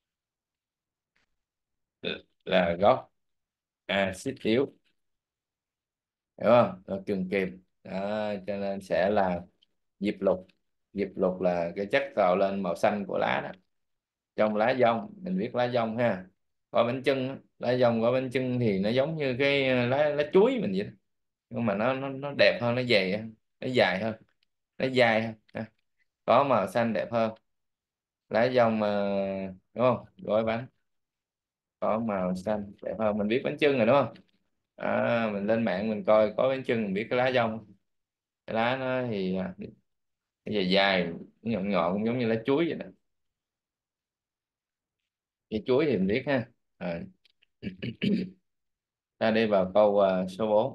là gốc axit yếu, hiểu không, nó trường kiềm đó, cho nên sẽ là diệp lục. Diệp lục là cái chất tạo lên màu xanh của lá đó. Trong lá dong mình biết lá dong ha, gói bánh chưng á, lá dong gói bánh chưng thì nó giống như cái ờ, lá lá chuối mình vậy đó. Nhưng mà nó nó nó đẹp hơn, nó dày hơn, nó dài hơn, nó dài hơn ha. Có màu xanh đẹp hơn lá dong mà, đúng không, gói bánh có màu xanh đẹp hơn, mình biết bánh chưng rồi đúng không. À, mình lên mạng mình coi có bánh chưng mình biết cái lá dong, cái lá nó thì à, cái dài dài nhọn nhọn giống như lá chuối vậy đó. Cái chuối thì mình biết ha. Rồi. Ta đi vào câu à, số bốn.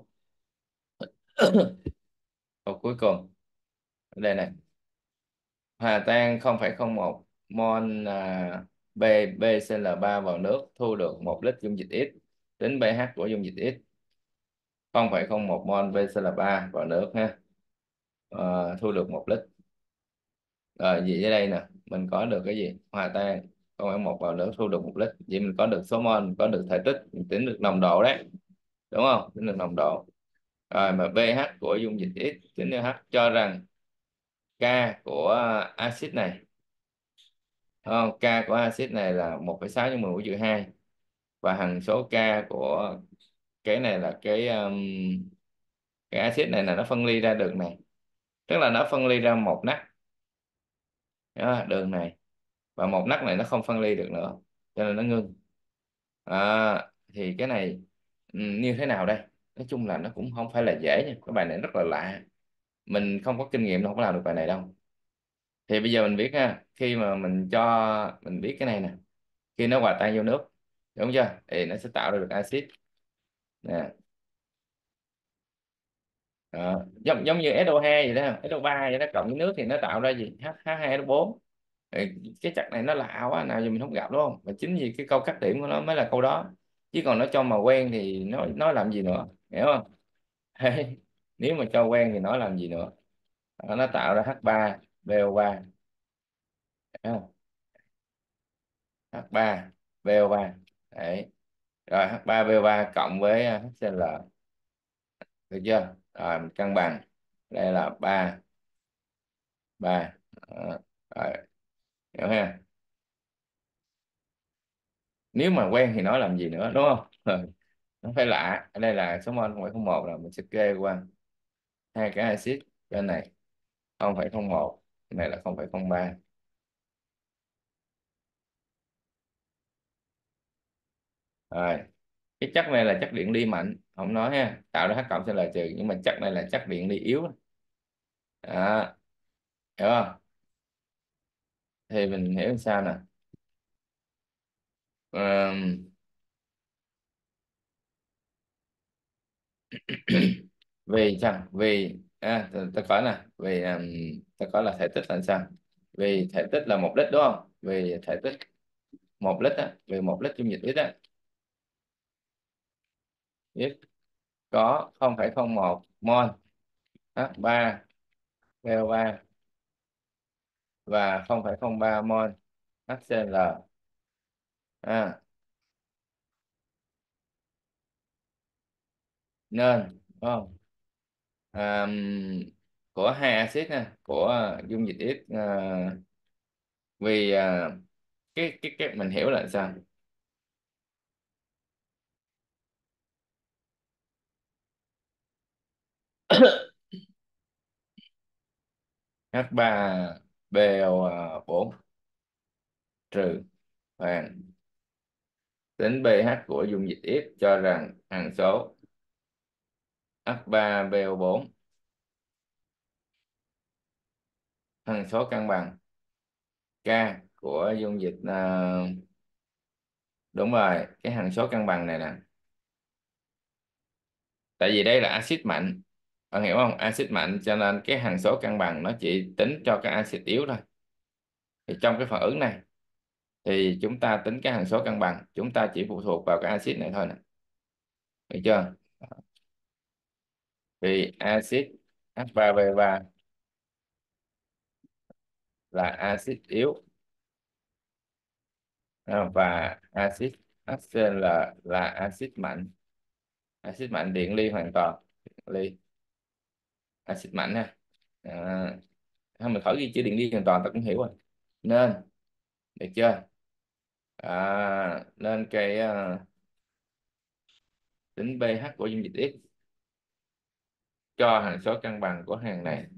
Câu cuối cùng ở đây này. Hòa tan không phẩy không một mol à, B BCl ba vào nước thu được một lít dung dịch X. Tính pH của dung dịch X. không phẩy không một mol BCl ba vào nước ha. Ờ, thu được một lít. Rồi gì ở đây nè, mình có được cái gì? Hòa tan không phẩy một vào nước thu được một lít. Vậy mình có được số mol, mình có được thể tích, mình tính được nồng độ đấy. Đúng không? Tính được nồng độ. Rồi mà pH của dung dịch X, tính pH cho rằng K của axit này Không, K của axit này là một phẩy sáu nhân mười mũ trừ hai, và hằng số K của cái này là cái um, cái axit này là nó phân ly ra đường này, tức là nó phân ly ra một nắc. Đó, đường này, và một nắc này nó không phân ly được nữa, cho nên nó ngưng. À, thì cái này ừm, như thế nào đây? Nói chung là nó cũng không phải là dễ nha, cái bài này rất là lạ, mình không có kinh nghiệm đâu, không có làm được bài này đâu. Thì bây giờ mình biết ha, khi mà mình cho mình biết cái này nè, khi nó hòa tan vô nước, đúng chưa, thì nó sẽ tạo ra được axit nè. Đó. giống giống như ét o hai vậy đó, ét o ba vậy đó, cộng với nước thì nó tạo ra gì, H H hai O bốn. Thì cái chất này nó lạ quá, nào giờ mình không gặp, đúng không? Và chính vì cái câu cắt điểm của nó mới là câu đó, chứ còn nó cho màu quen thì nó nói làm gì nữa, hiểu không? Nếu mà cho quen thì nói làm gì nữa. Đó, nó tạo ra H ba B O ba, hiểu không? H ba B O ba, đấy. Rồi H ba B O ba cộng với uh, HCl, được chưa? Rồi mình cân bằng, đây là ba ba. Đó. Rồi, hiểu ha? Nếu mà quen thì nói làm gì nữa, đúng không? Ừ. Nó phải lạ, ở đây là số mol không phẩy không một, là mình sẽ kê qua hai cái axit bên này, không phẩy không một, bên này là không phẩy không ba. Rồi cái chất này là chất điện ly mạnh, không nói ha, tạo ra H cộng sẽ là trừ, nhưng mà chất này là chất điện ly yếu. Đó, hiểu không? Thì mình hiểu làm sao nè. Ờm, vì sao, vì à, ta, ta có nè, vì um, ta có là thể tích là sao, vì thể tích là một lít đúng không, vì thể tích một lít á, vì một lít dung dịch ít á, ít có không phẩy không một mol H ba B O ba và không phẩy không ba mol HCl. À, nên đúng không? À, của hai axit nè, của dung dịch ít, à, vì à, cái cái cái mình hiểu là sao. H ba B O bốn trừ và tính pH của dung dịch ít cho rằng hằng số H ba B O bốn, hằng số cân bằng K của dung dịch, à, đúng rồi, cái hằng số cân bằng này nè, tại vì đây là axit mạnh, bạn hiểu không, axit mạnh cho nên cái hằng số cân bằng nó chỉ tính cho cái axit yếu thôi. Thì trong cái phản ứng này thì chúng ta tính cái hằng số cân bằng, chúng ta chỉ phụ thuộc vào cái axit này thôi nè, được chưa? Vì axit H ba B ba là axit yếu, à, và axit HCl là axit mạnh, axit mạnh điện ly hoàn toàn, ly axit mạnh ha. À, thôi mình khỏi ghi chữ điện ly hoàn toàn ta cũng hiểu rồi. Nên, được chưa? À, nên cái à, tính pH của dung dịch X cho hằng số cân bằng của hàng này,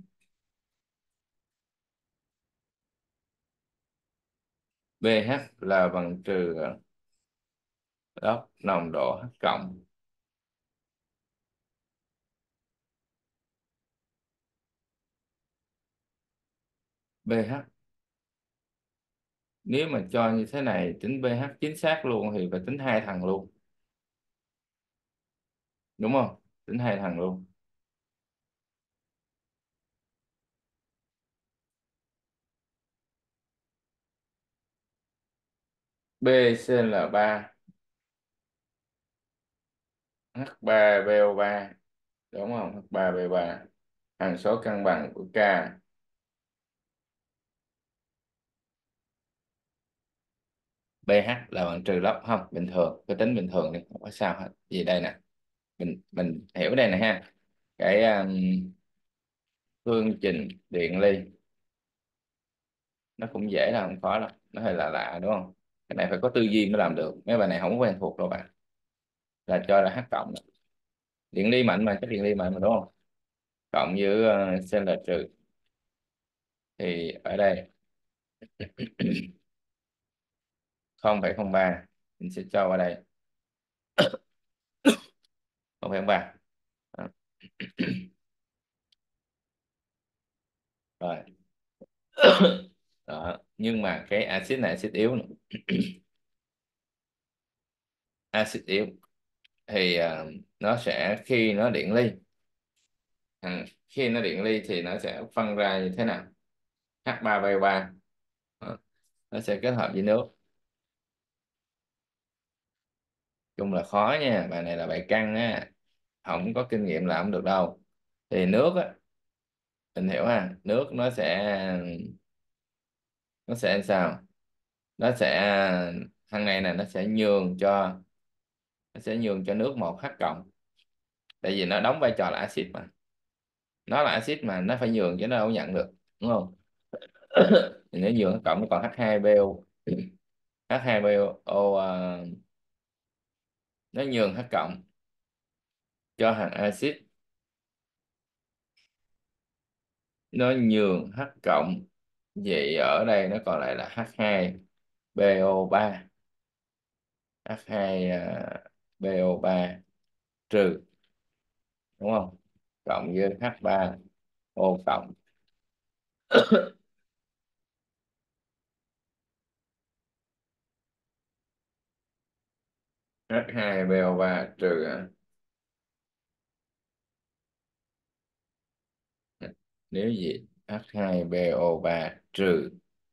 pH là bằng trừ đốc nồng độ H cộng. pH nếu mà cho như thế này tính pH chính xác luôn thì phải tính hai thằng luôn, đúng không? Tính hai thằng luôn. BCl ba, H ba B O ba, đúng không? H ba B O ba, hằng số cân bằng của K. pH là bằng trừ log, không bình thường, cứ tính bình thường đi, không có sao hết. Vì đây nè, mình mình hiểu đây này ha, cái um, phương trình điện ly Nó cũng dễ là không khó đâu, nó hơi lạ lạ đúng không? Cái này phải có tư duy mới làm được, mấy bài này không quen thuộc đâu bạn. Là cho là H cộng đó. Điện ly mạnh mà, cái điện ly mạnh mà đúng không? Cộng với uh, C là trừ, thì ở đây không phẩy không ba mình sẽ cho vào đây không phẩy không ba. Đó. Rồi. Đó. Nhưng mà cái axit này axit yếu nữa. Axit yếu thì à, nó sẽ khi nó điện ly, à, khi nó điện ly thì nó sẽ phân ra như thế nào? H ba B ba. Đó. Nó sẽ kết hợp với nước. Chung là khó nha, bài này là bài căng á, không có kinh nghiệm làm không được đâu. Thì nước á, mình hiểu ha, nước nó sẽ nó sẽ làm sao? Nó sẽ, thằng này nè nó sẽ nhường cho, nó sẽ nhường cho nước một H cộng, tại vì nó đóng vai trò là axit mà, nó là axit mà nó phải nhường chứ nó đâu nhận được, đúng không? Thì nếu nhường H cộng nó còn H hai B O, H hai B O à, nó nhường H cộng cho thằng axit, nó nhường H cộng, vậy ở đây nó còn lại là H hai B O ba, H hai à, B O ba trừ, đúng không? Cộng với H ba O cộng. H hai B O ba trừ à, nếu gì H hai B O ba trừ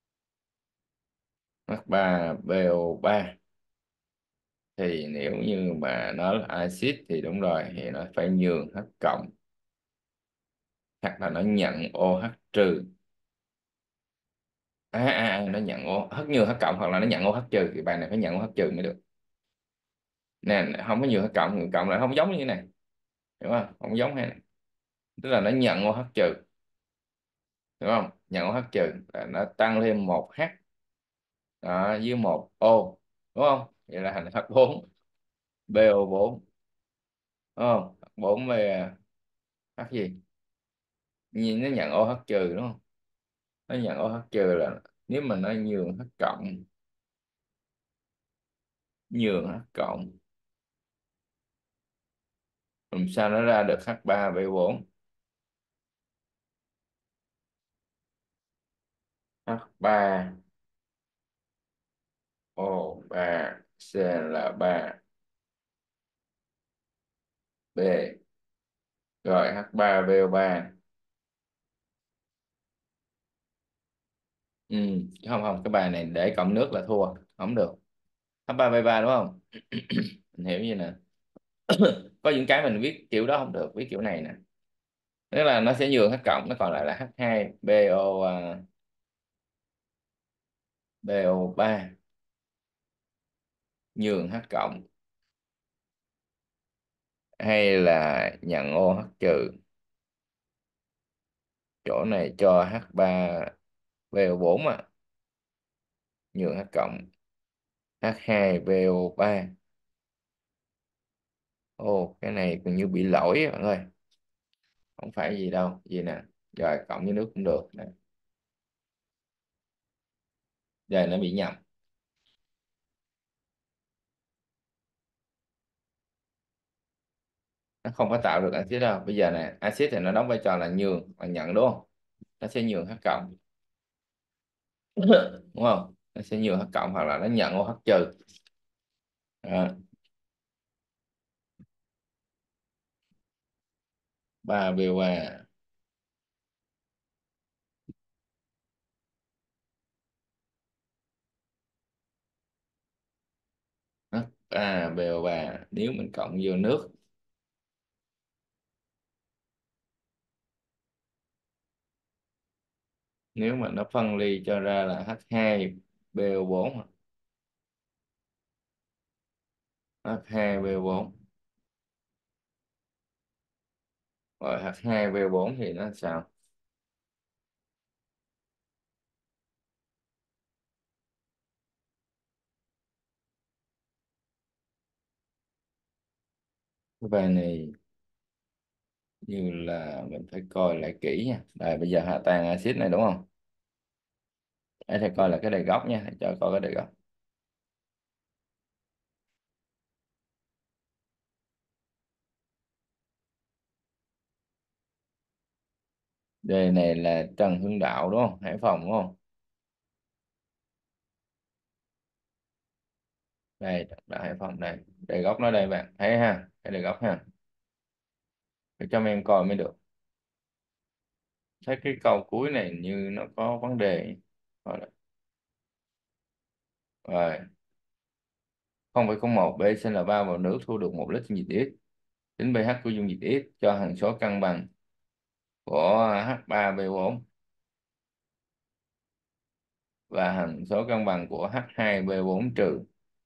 H ba B O ba, thì nếu như mà nó là axit thì đúng rồi, thì nó phải nhường H cộng hoặc là nó nhận OH trừ. À, à, à, nó nhận O H, nhường H cộng hoặc là nó nhận OH trừ, thì bài này phải nhận OH trừ mới được. Nè, không có nhường H cộng, nhường cộng là không giống như thế này, hiểu không? Không giống hay này, tức là nó nhận OH trừ, đúng không? Nhận OH trừ là nó tăng thêm một H, đó, với một O, đúng không? Vậy là thành H bốn B O bốn, đúng không? Bốn về H gì? Nhìn nó nhận OH trừ đúng không? Nó nhận OH trừ là nếu mà nó nhường H cộng, nhường H cộng làm sao nó ra được H ba B bốn? H ba O ba C là ba B, rồi H ba B O ba. Ừ. Không không, cái bài này để cộng nước là thua, không được. H ba B ba đúng không? Mình hiểu như nè, có những cái mình viết kiểu đó không được, viết kiểu này nè, tức là nó sẽ nhường H cộng, nó còn lại là H hai B O à, B O ba nhường H cộng, hay là nhận OH trừ, chỗ này cho H ba B O bốn à, nhường H cộng, H hai B O ba. Ồ, cái này còn như bị lỗi á bạn ơi, không phải gì đâu, gì nè, rồi cộng với nước cũng được nè, giờ nó bị nhầm, nó không có tạo được axit đâu. Bây giờ nè, axit thì nó đóng vai trò là nhường và nhận đúng không? Nó sẽ nhường H cộng, đúng không? Nó sẽ nhường H cộng hoặc là nó nhận OH trừ. Đó. ba B O ba, H ba B O ba nếu mình cộng vô nước, nếu mà nó phân ly cho ra là H hai B O bốn, H hai B O bốn, rồi H hai B O bốn thì nó sao? cái bài này như là mình phải coi lại kỹ nha. Đây bây giờ hạ tàn axit này đúng không? Đây thầy coi là cái đề gốc nha, thầy cho coi cái đề gốc. Đề này là Trần Hưng Đạo đúng không? Hải Phòng đúng không? Đây là Hải Phòng đây. Đề gốc nó đây bạn thấy ha, cái đề gốc ha. Để cho em coi mới được. Thấy cái câu cuối này như nó có vấn đề. Rồi, rồi. không phẩy không một B sinh là bao vào nước thu được một lít dung dịch X. Tính pH của dung dịch X cho hằng số cân bằng của H ba B bốn và hằng số cân bằng của H hai B bốn trừ.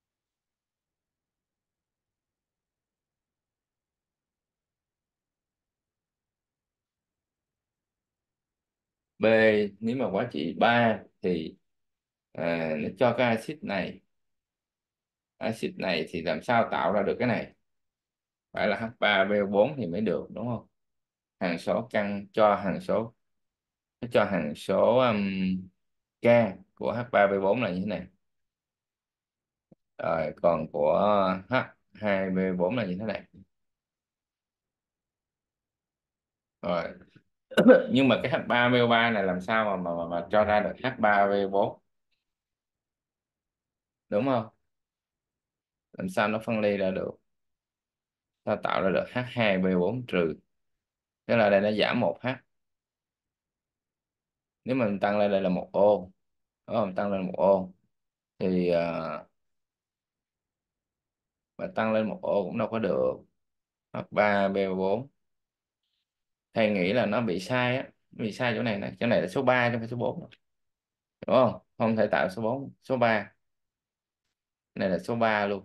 B nếu mà hóa trị ba thì à, nó cho cái axit này. Axit này thì làm sao tạo ra được cái này? Phải là H ba B bốn thì mới được đúng không? Hằng số căn cho hằng số nó cho hằng số um, K của H ba B bốn là như thế này. Rồi còn của H hai B bốn là như thế này. Rồi nhưng mà cái H ba B ba này làm sao mà mà, mà, mà cho ra được H ba B bốn đúng không? Làm sao nó phân ly ra được? Sao tạo ra được H hai B bốn trừ? Tức là đây nó giảm một H. Nếu mình tăng lên đây là một ô, đúng không? Tăng lên một ô thì uh, mà tăng lên một ô cũng đâu có được. H ba B bốn thầy nghĩ là nó bị sai á, nó bị sai chỗ này nè, chỗ này là số ba chứ không phải số bốn, đúng không? Không thể tạo số bốn, số ba này là số ba luôn,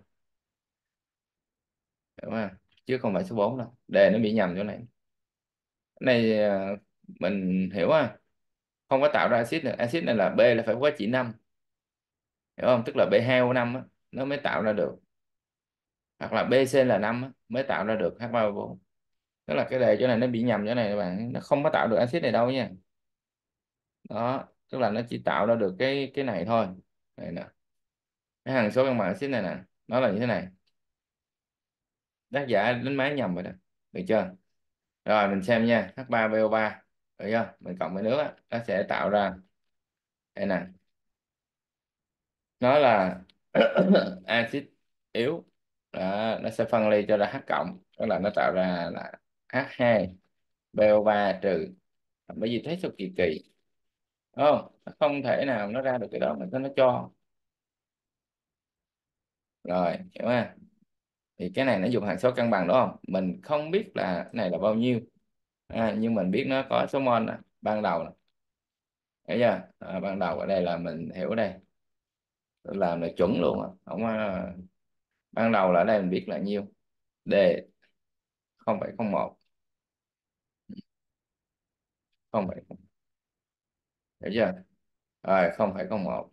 đúng không? Chứ không phải số bốn đâu, đề nó bị nhầm chỗ này. Cái này ờ, mình hiểu à, không có tạo ra axit nữa, axit này là B là phải quá chỉ năm, hiểu không? Tức là B hai O năm á, nó mới tạo ra được, hoặc là B C là năm á, mới tạo ra được H ba O bốn. Tức là cái đề chỗ này nó bị nhầm chỗ này các bạn, nó không có tạo được axit này đâu nha. Đó tức là nó chỉ tạo ra được cái cái này thôi. Này nè, cái hằng số căn bằng axit này nè, nó là như thế này. Tác giả đánh máy nhầm rồi đó, được chưa? Rồi mình xem nha, H ba B O ba được chưa? Mình cộng với nước á, nó sẽ tạo ra đây nè, nó là axit yếu. Đó, nó sẽ phân ly cho ra H cộng, tức là nó tạo ra là H hai B O ba trừ. Bởi vì thấy sao kỳ kỳ, đúng không? Nó không thể nào nó ra được cái đó mà nó cho. Rồi hiểu không? Thì cái này nó dùng hằng số cân bằng đúng không? Mình không biết là cái này là bao nhiêu, à, nhưng mình biết nó có số mol nè, ban đầu nè, thấy chưa? À, ban đầu ở đây là mình hiểu đây, làm là chuẩn luôn á, không có- ban đầu là ở đây mình biết là nhiêu. D không phẩy không một, không phẩy không, hiểu chưa? Rồi không phẩy không một.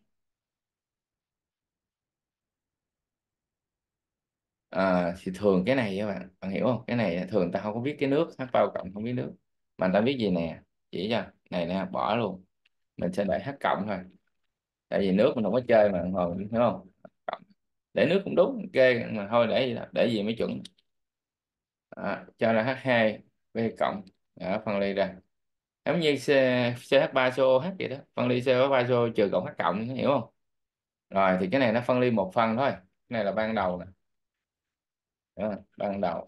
À, thì thường cái này các bạn bạn hiểu không, cái này thường ta không có biết cái nước H bao cộng, không biết nước, mà ta biết gì nè, chỉ cho này nè, bỏ luôn, mình sẽ để H cộng thôi, tại vì nước mình không có chơi mà hồi hiểu không? Cộng. Để nước cũng đúng ok, mà thôi để gì đó, để gì mới chuẩn. Đó, cho ra H hai B cộng. Đó, phân ly ra giống như C, ch ba xê o hát vậy đó, phân ly xê hát ba xê o trừ cộng H cộng, hiểu không? Rồi thì cái này nó phân ly một phần thôi, cái này là ban đầu nè. Đó, ban đầu,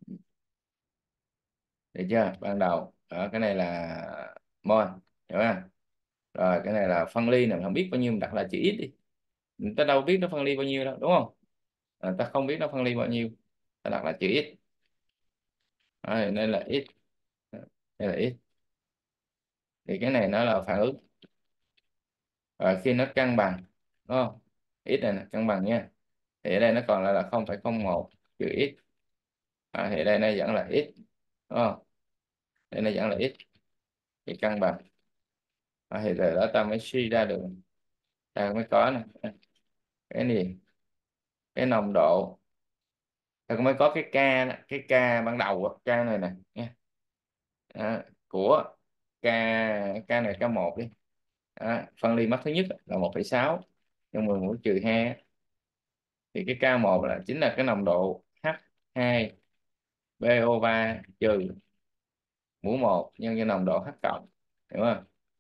được chưa? Ban đầu đó, cái này là mol, hiểu không? Rồi cái này là phân ly này, không biết bao nhiêu mình đặt là chữ ít đi, người ta đâu biết nó phân ly bao nhiêu đâu đúng không? À, ta không biết nó phân ly bao nhiêu, ta đặt là chữ ít. Đó, nên là ít, đây là ít. Thì cái này nó là phản ứng. Rồi khi nó cân bằng, đúng không? Ít này là cân bằng nha, thì ở đây nó còn lại là không phẩy không một trừ ít. À, thì đây nó vẫn là ít, đúng không? Đây nó vẫn là ít, thì cân bằng. À, thì rồi đó ta mới suy ra được, ta mới có nè cái gì, cái nồng độ ta mới có cái ca đó, cái ca ban đầu á, ca này nè nha. Đó, của ca ca này ca một đi. Đó, phân ly mắc thứ nhất là một phẩy sáu, nhân mười mũ trừ hai, thì cái ca một là chính là cái nồng độ H hai B O ba trừ mũ một nhân với nồng độ H cộng, hiểu không?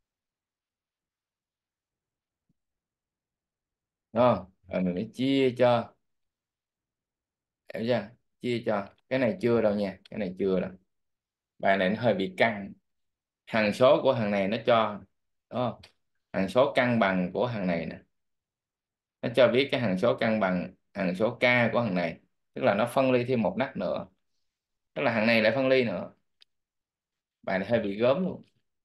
Đúng không? Rồi mình mới chia cho, hiểu chưa? Chia cho cái này chưa đâu nha, cái này chưa đâu, bài này nó hơi bị căng. Hằng số của thằng này nó cho, đúng không? Hằng số căn bằng của thằng này nè, nó cho biết cái hằng số căn bằng hằng số k của thằng này, tức là nó phân ly thêm một nấc nữa, tức là thằng này lại phân ly nữa. Bài này hơi bị gớm luôn.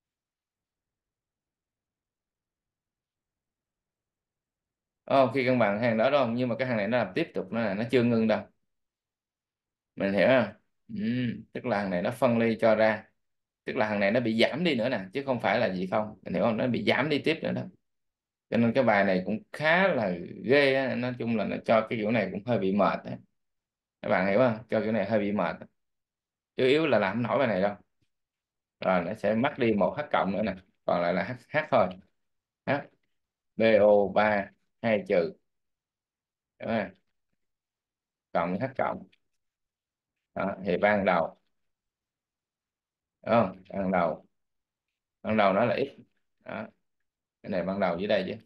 Ờ, khi cân bằng hàng đó đâu, nhưng mà cái hàng này nó làm tiếp tục, nó là nó chưa ngưng đâu, mình hiểu không? Ừ, tức là hàng này nó phân ly cho ra, tức là hàng này nó bị giảm đi nữa nè, chứ không phải là gì không, mình hiểu không? Nó bị giảm đi tiếp nữa đó. Cho nên cái bài này cũng khá là ghê á. Nói chung là nó cho cái kiểu này cũng hơi bị mệt á, các bạn hiểu không? Cho kiểu này hơi bị mệt, chủ yếu là làm không nổi bài này đâu. Rồi nó sẽ mất đi một H cộng nữa nè, còn lại là H, H thôi. H bo ba hai trừ, đúng không? Cộng H cộng. Đó, thì ban đầu, đúng không? Ban đầu, ban đầu nó là x. Đó, cái này ban đầu dưới đây chứ.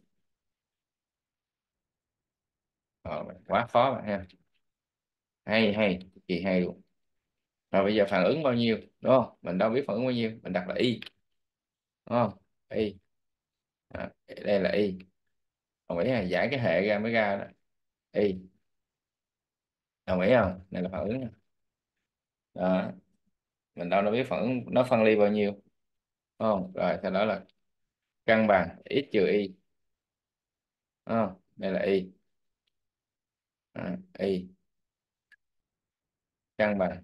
Ờ, quá khó mà ha. Hay hay, cực kỳ hay luôn. Rồi bây giờ phản ứng bao nhiêu, đúng không? Mình đâu biết phản ứng bao nhiêu, mình đặt là y, đúng không? Y. Đó, đây là y. Đồng ý là giải cái hệ ra mới ra đó. Y. Đồng ý không? Này là phản ứng. Đó, mình đâu đâu biết phản ứng nó phân ly bao nhiêu, đúng không? Rồi sau đó là cân bằng x trừ y, đúng không? Đây là y. Đó, y cân bằng.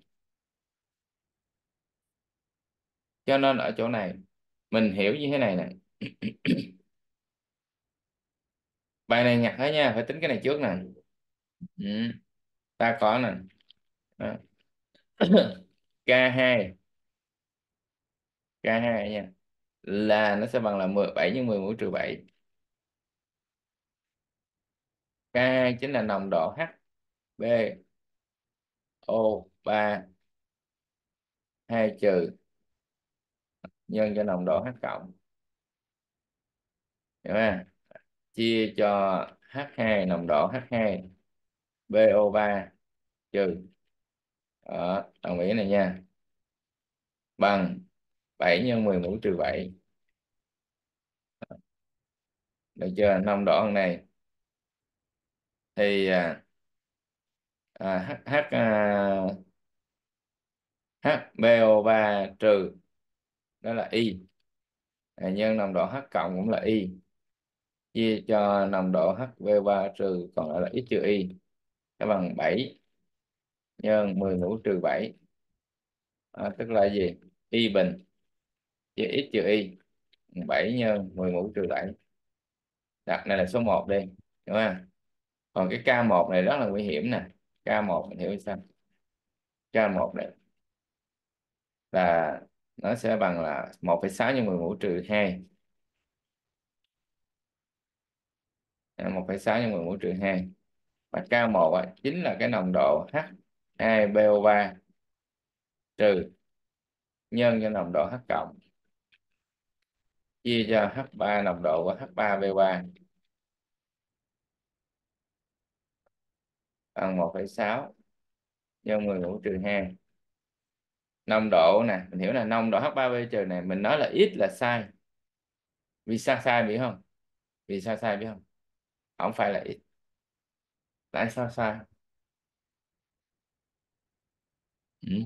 Cho nên ở chỗ này mình hiểu như thế này nè. Bài này nhặt hết nha, phải tính cái này trước nè. Ừ, ta có nè. Đó. k hai, k hai nha, là nó sẽ bằng là mười bảy nhân mười mũ trừ bảy. k hai chính là nồng độ H B O ba hai trừ nhân cho nồng độ H cộng, hiểu không? Chia cho H hai, nồng độ H hai B O ba trừ, đó, đồng ý này nha, bằng bảy nhân mười mũ trừ bảy, được chưa? Nồng độ thằng này thì à, à, H, H, à, H B O ba trừ, đó là y, à, nhân nồng độ H cộng cũng là y, chia cho nồng độ H B O ba trừ còn lại là x trừ y, nó bằng bảy nhân mười mũ trừ bảy, à, tức là gì? Y bình chia x trừ y, bảy nhân mười mũ trừ bảy. Đặt này là số một đi, đúng không? Còn cái k một này rất là nguy hiểm nè. K một mình hiểu sao? K một này là nó sẽ bằng là một phẩy sáu nhân mười mũ trừ hai, à, một phẩy sáu nhân mười mũ trừ hai. Và k một á, chính là cái nồng độ H hai B O ba trừ nhân cho nồng độ H cộng, chia cho H ba, nồng độ của H ba B O ba bằng một phẩy sáu nhân mười mũ trừ hai. Nồng độ nè, mình hiểu là nồng độ H ba B trừ này mình nói là ít là sai. Vì sao sai biết không? Vì sao sai biết không? Không phải là ít. Tại sao sai? Ừ.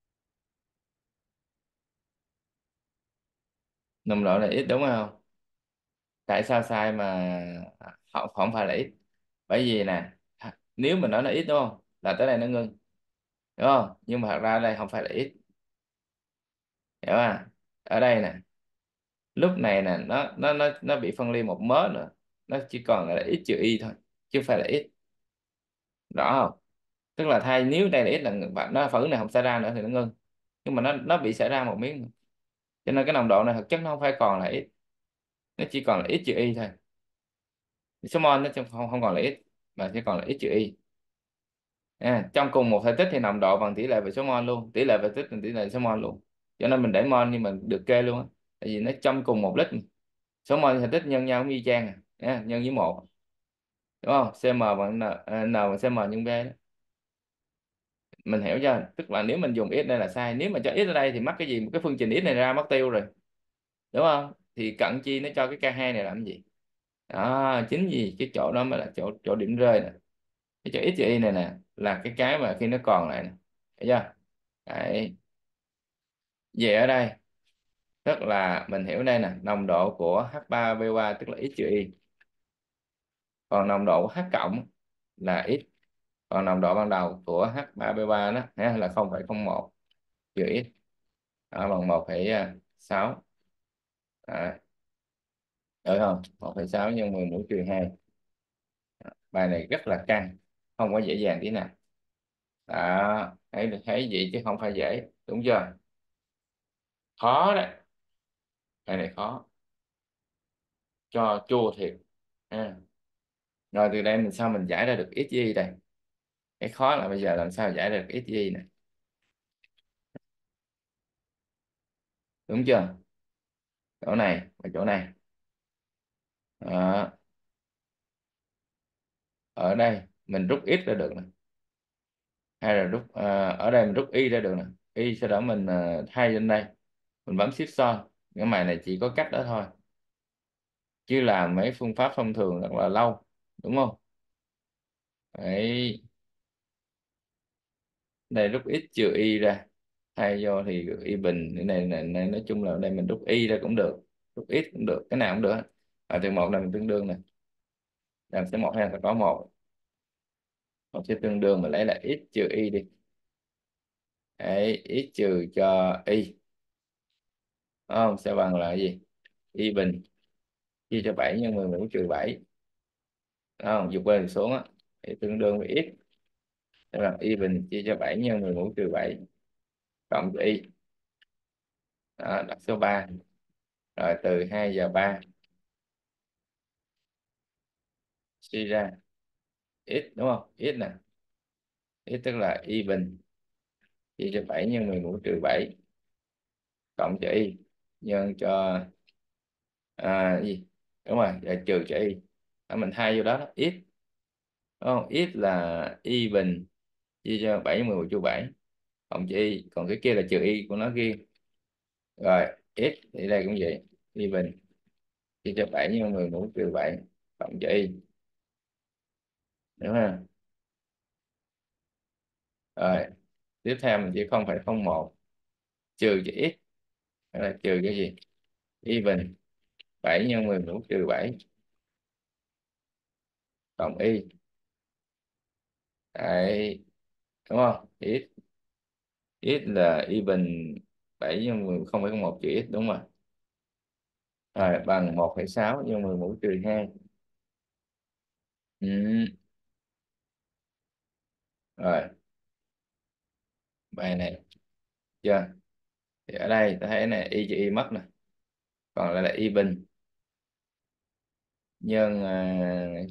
Nồng độ là ít đúng không? Tại sao sai mà không không phải là ít? Bởi vì nè, nếu mình nói nó ít đúng không, là tới đây nó ngưng, đúng không? Nhưng mà thật ra đây không phải là ít, hiểu không? Ở đây nè, lúc này nè, nó nó nó nó bị phân ly một mớ nữa, nó chỉ còn là ít trừ y thôi, chứ không phải là ít, rõ không? Tức là thay nếu đây là x là bạn nó phản ứng này không xảy ra nữa thì nó ngưng, nhưng mà nó nó bị xảy ra một miếng, cho nên cái nồng độ này thực chất nó không phải còn là x, nó chỉ còn là x trừ y thôi. Số mol nó không không còn là x mà chỉ còn là x trừ y. À, trong cùng một thể tích thì nồng độ bằng tỷ lệ về số mol luôn, tỷ lệ về tích là tỷ lệ số mol luôn, cho nên mình để mol nhưng mà được kê luôn á, tại vì nó trong cùng một lít số mol thể tích nhân nhau cũng y chang à. À, nhân với một, đúng không, cm bằng n, à, n bằng cm nhân v đó. Mình hiểu chưa, tức là nếu mình dùng x đây là sai, nếu mà cho x ở đây thì mắc cái gì, một cái phương trình x này ra mất tiêu rồi, đúng không, thì cận chi nó cho cái k hai này làm cái gì. Đó chính vì cái chỗ đó mới là chỗ chỗ điểm rơi nè, cái chỗ x trừ y này nè là cái cái mà khi nó còn lại nè, thấy chưa. Đấy. Về ở đây tức là mình hiểu đây nè, nồng độ của H ba V ba tức là x trừ y, còn nồng độ của H cộng là x, còn nồng độ ban đầu của H ba B ba đó ha, là không phẩy không một trừ x, đó, bằng một phẩy sáu. À, được không, một phẩy sáu nhân mười mũ trừ hai. Bài này rất là căng, không có dễ dàng tí nào. Đó thấy được, thấy gì chứ không phải dễ, đúng chưa, khó đấy, bài này khó, cho chua thiệt. À. Rồi từ đây mình sao mình giải ra được x y đây, cái khó là bây giờ làm sao giải được x y này, đúng chưa, chỗ này và chỗ này. Đó. Ở đây mình rút x ra được nè, hay là rút à, ở đây mình rút y ra được nè, y sau đó mình à, thay lên đây, mình bấm shift son, cái mày này chỉ có cách đó thôi, chứ làm mấy phương pháp thông thường rất là lâu, đúng không. Đấy, đây rút x trừ y ra, thay vô thì y bình, cái này, này, này nói chung là ở đây mình rút y ra cũng được, rút x cũng được, cái nào cũng được. Ở từ một là mình tương đương này, làm sẽ một hay là có một, một sẽ tương đương mà lấy là x trừ y đi. Đấy, x trừ cho y, đúng không, sẽ bằng là gì, y bình chia cho bảy nhân mười mũ trừ bảy, đúng không, dục lên xuống á, thì tương đương với x sẽ bằng y bình chia cho bảy nhân mười mũ trừ bảy cộng cho y. Đó, đặt số ba, rồi từ hai giờ ba suy ra x, đúng không, x nè, x tức là y bình chia cho bảy nhân mười mũ trừ bảy cộng cho y nhân cho à, gì, đúng rồi, rồi trừ cho y. Đó, mình thay vô đó, đó x, đúng không, x là y bình chia cho bảy nhân mười mũ trừ bảy cộng cho y, còn cái kia là trừ y của nó kia. Rồi x thì đây cũng vậy, y bình chia cho bảy nhân mười mũ trừ bảy cộng cho y, đúng không. Rồi tiếp theo mình chỉ không phẩy không một trừ cho x, hay là trừ cái gì, y bình bảy nhân mười mũ trừ bảy cộng y. Đấy, đúng không, x, x là y bình bảy nhân mười không phẩy không một trừ x, đúng rồi. Rồi bằng một phẩy sáu nhân mười mũ trừ hai. Ừ. Rồi bài này chưa, thì ở đây ta thấy này y trừ y mất nè, còn lại là y bình nhân à,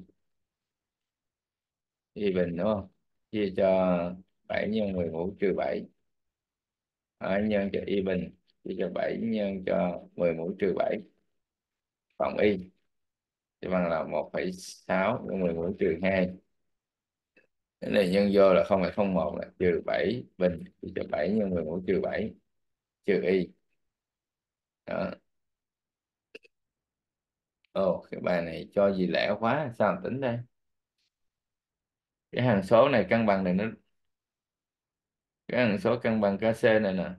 y bình, đúng không, chia cho bảy nhân mười mũ trừ bảy, ở nhân cho y bình chia cho bảy nhân cho mười mũ trừ bảy cộng y, thì bằng là một phẩy sáu nhân mười mũ trừ hai. Cái này nhân vô là không phẩy không một là trừ bảy bình chia cho bảy nhân mười mũ trừ bảy trừ y. Đó. Ồ, cái bài này cho gì lẻ quá, sao mà tính đây, cái hằng số này cân bằng này nó, cái hằng số cân bằng kc này nè,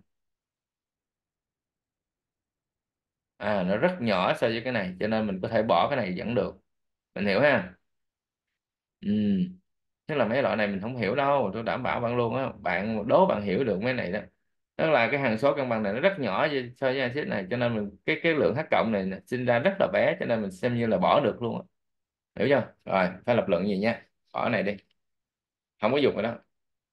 à nó rất nhỏ so với cái này, cho nên mình có thể bỏ cái này vẫn được, mình hiểu ha. Ừ. Tức là mấy loại này mình không hiểu đâu, tôi đảm bảo bạn luôn á, bạn đố bạn hiểu được mấy này đó. Tức là cái hằng số cân bằng này nó rất nhỏ với- so với axit này, cho nên mình cái cái lượng H cộng này nè, sinh ra rất là bé, cho nên mình xem như là bỏ được luôn á. Hiểu chưa, rồi phải lập luận gì nha, bỏ này đi, không có dùng rồi đó.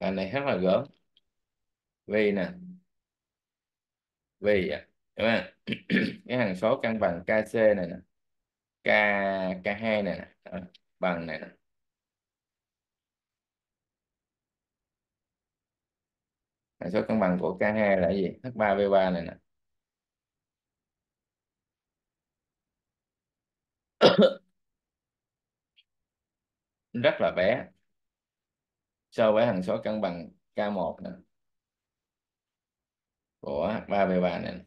Bài này rất là gớm. Vì nè, vì à, đúng không? Cái hằng số căn bằng ca xê này nè, k k hai này nè, đó, bằng này nè. Hằng số cân bằng của k hai là cái gì? h ba v ba này nè. Rất là bé so với hằng số cân bằng k một nè, của h ba v ba này nè.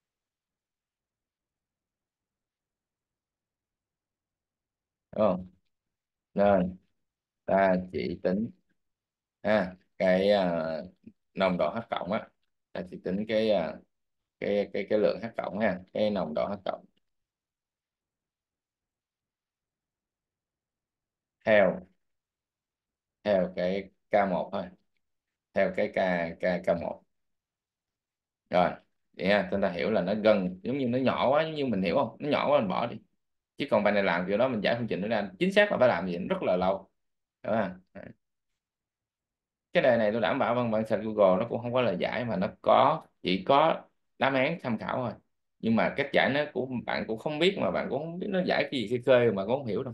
Đúng không? Nên ta chỉ tính ha, cái à, nồng độ H cộng á, ta chỉ tính cái à, cái cái cái lượng H cộng ha, cái nồng độ H cộng theo theo cái k một thôi, theo cái k k k một. Rồi vậy ha, chúng ta hiểu là nó gần, giống như nó nhỏ quá, giống như mình hiểu không, nó nhỏ quá mình bỏ đi. Chứ còn bài này làm kiểu đó mình giải phương trình nó ra chính xác là phải làm gì rất là lâu, đúng không? Cái đề này tôi đảm bảo văn bản search Google nó cũng không có lời giải, mà nó có, chỉ có đáp án tham khảo thôi. Nhưng mà cách giải nó cũng bạn cũng không biết, mà bạn cũng không biết nó giải cái gì khơi khơi mà cũng không hiểu đâu.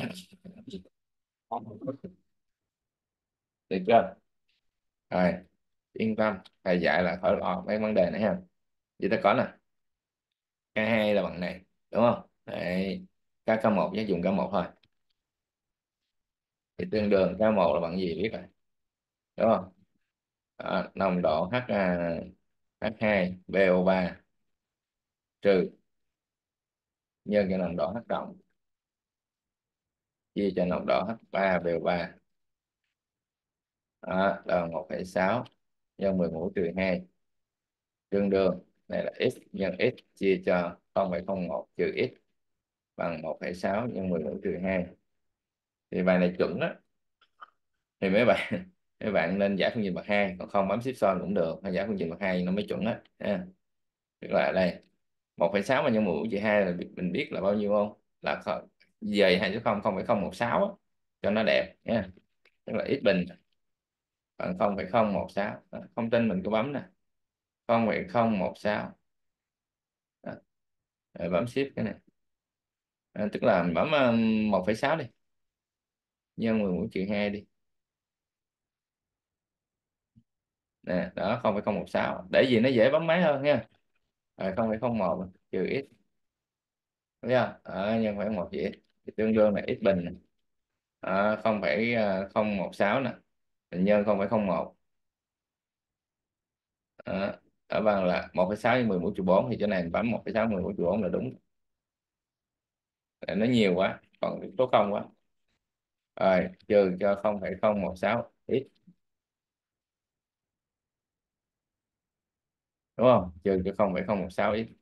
Được chưa? Rồi, yên tâm, thầy dạy là khỏi lo mấy vấn đề này ha. Vậy ta có nè, k hai là bằng này, đúng không? Đấy, k k một chỉ dùng k một thôi. Thì tương đương k một là bằng gì biết rồi, đúng không? Đó, nồng độ H à, h hai bo ba trừ nhân cho nồng độ H cộng chia cho nồng độ h ba bo ba. Đó là một phẩy sáu nhân mười mũ trừ hai, tương đương, này là x nhân x chia cho không phẩy không một trừ x bằng một phẩy sáu nhân mười mũ trừ hai. Thì bài này chuẩn á, thì mấy bạn mấy bạn nên giải phương trình bậc hai, còn không bấm ship son cũng được, hay giải phương trình bậc hai nó mới chuẩn á ha. Tức là ở đây một phẩy sáu mà nhân mười mũ trừ hai là mình biết là bao nhiêu không, là kho- về hai số không không phẩy không một sáu á, cho nó đẹp nha. Tức là x bình bằng không phẩy không một sáu. Đó, không tin mình cứ bấm nè, không phẩy không một sáu. Đó, rồi bấm shift cái này. À, tức là mình bấm um, một phẩy sáu đi, nhân mười mũ trừ hai đi, nè đó không phẩy không một sáu, để gì nó dễ bấm máy hơn nha. Rồi không phẩy không một trừ x, thấy chưa? Đó, nhân phẩy một trừ x thì tương đương là x bình này. Đó, không phẩy không một sáu nè, mình nhân không phẩy không một. Đó, ở bằng là một phẩy sáu nhân mười mũ trừ bốn, thì chỗ này mình bấm một phẩy sáu mười mũ trừ bốn là đúng. Tại nó nhiều quá, còn số không quá. Rồi trừ cho không phẩy không một sáu x, đúng không? Trừ cho không phẩy không một sáu x.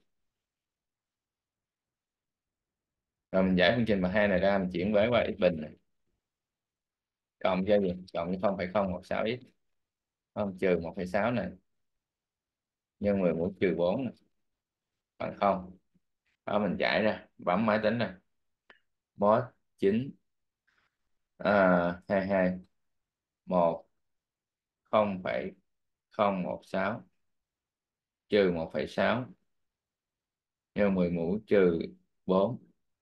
Rồi mình giải phương trình bằng hai này ra, mình chuyển với qua x bình này, cộng cho gì, cộng với không phẩy không một sáu x, không, trừ một phẩy sáu này nhân mười mũ trừ bốn này, bằng không. Đó mình giải ra, bấm máy tính ra, mod chín à, hai hai một không phẩy không một sáu trừ một phẩy sáu nhân mười mũ trừ bốn,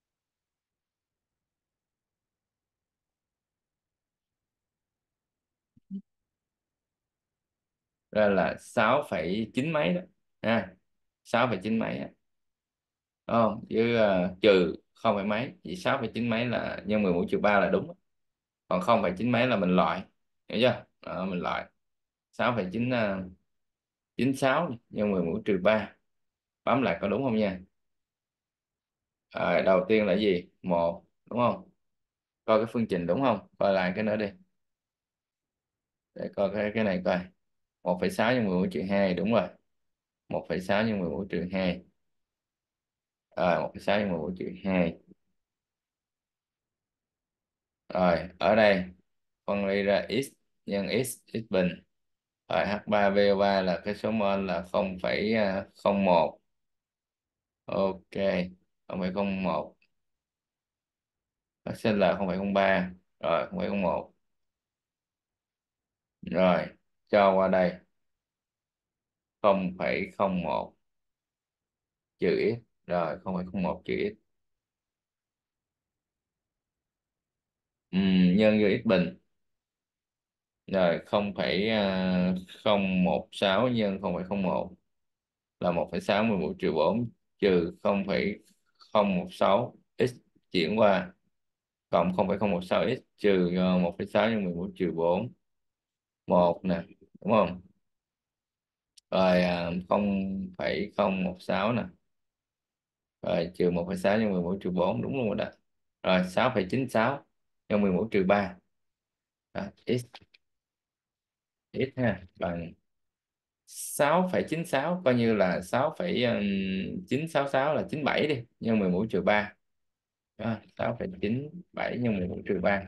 ra là sáu phẩy chín mấy đó ha, sáu phẩy chín mấy á. Đúng không? Chứ ờ, trừ không phải mấy, chỉ sáu phẩy chín mấy là nhân mười mũ trừ ba là đúng, còn không phẩy chín mấy là mình loại, hiểu chưa? Đó, mình loại sáu phẩy chín uh, chín sáu nhân mười mũ trừ ba, bấm lại có đúng không nha. Rồi, đầu tiên là gì, một, đúng không? Coi cái phương trình đúng không, coi lại cái nữa đi, để coi cái cái này coi. Một phẩy sáu nhân mười mũ trừ hai, đúng rồi, một phẩy sáu nhân mười mũ trừ hai. Rồi một phẩy sáu nhân mười mũ trừ hai. Rồi ở đây phân ly ra x nhân x, x bình. Rồi h ba vo ba là cái số mol là không phẩy không một. Ok, không phẩy không một. Bác sinh là không phẩy không ba. Rồi không phẩy không một. Rồi, cho qua đây không phẩy không một trừ x. Rồi không phẩy không một trừ x. Ừm, nhân vô x bình. Rồi không phẩy à, không một sáu nhân không phẩy không một là một phẩy sáu mười một trừ bốn, trừ không phẩy không một sáu x chuyển qua cộng không phẩy không một sáu x trừ ờ, một phẩy sáu nhân mười một trừ bốn, một nè, đúng không? Rồi à, không phẩy không một sáu nè, rồi trừ một phẩy sáu nhân mười một trừ bốn, đúng luôn rồi đó. Rồi sáu phẩy chín sáu nhân mười một trừ ba. Đó, x x ha bằng sáu phẩy chín sáu, coi như là sáu phẩy chín sáu sáu là chín bảy đi, nhân mười mũ trừ ba. Đó, sáu phẩy chín bảy nhân mười mũ trừ ba.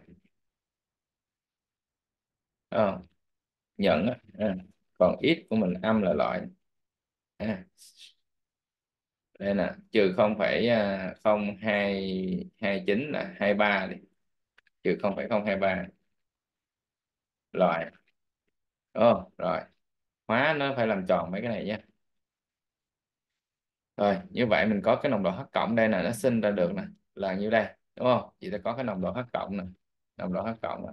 Ờ, nhận á. Ờ. Còn x của mình âm là loại. À, đây nè, trừ không phẩy không hai hai chín là hai ba đi, trừ không phẩy không hai ba loại. Ồ, rồi hóa nó phải làm tròn mấy cái này nhé. Rồi như vậy mình có cái nồng độ H cộng đây nè, nó sinh ra được nè là như đây, đúng không? Chị ta có cái nồng độ H cộng nè, nồng độ H cộng nè,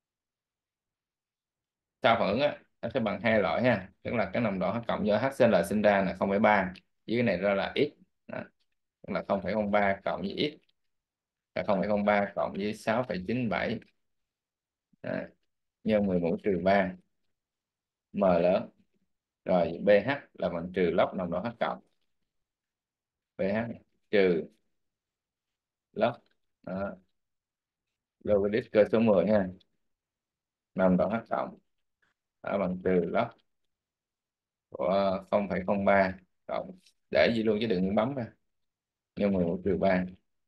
sau phản ứng á nó sẽ bằng hai loại ha, tức là cái nồng độ H cộng do HCl sinh ra là không phẩy ba, với cái này ra là x. Đó, tức là không phẩy không ba cộng với x là không phẩy không ba cộng với sáu phẩy chín bảy. Đó, nhân mười mũ trừ ba, m lớn. Rồi pH là bằng trừ log nồng độ H cộng, pH trừ log đó, logarit cơ số mười ha, nồng độ H cộng đó, bằng trừ log của không phẩy không ba cộng, để gì luôn chứ đừng bấm ra, nhân mười một trừ ba.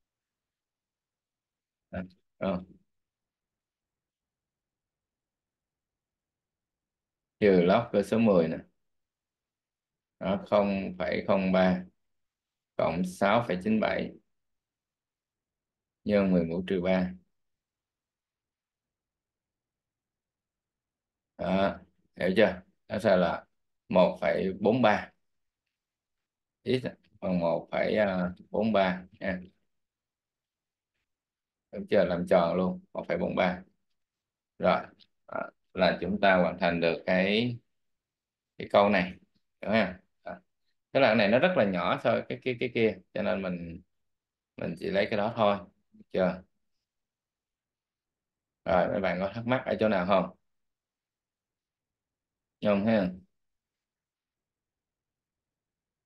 Đó. Ờ, trừ log cơ số mười nè, đó không phẩy không ba cộng sáu phẩy chín bảy nhân mười mũ trừ ba. Đó, hiểu chưa? Nó sẽ là một phẩy bốn ba, x bằng một phẩy bốn ba nha. Hiểu chưa? Làm tròn luôn một phẩy bốn ba. Rồi đó, là chúng ta hoàn thành được cái cái câu này, đúng không? Đó. Cái lần này nó rất là nhỏ thôi cái cái cái kia, cho nên mình mình chỉ lấy cái đó thôi. Được chưa? Rồi mấy bạn có thắc mắc ở chỗ nào không? Không ha?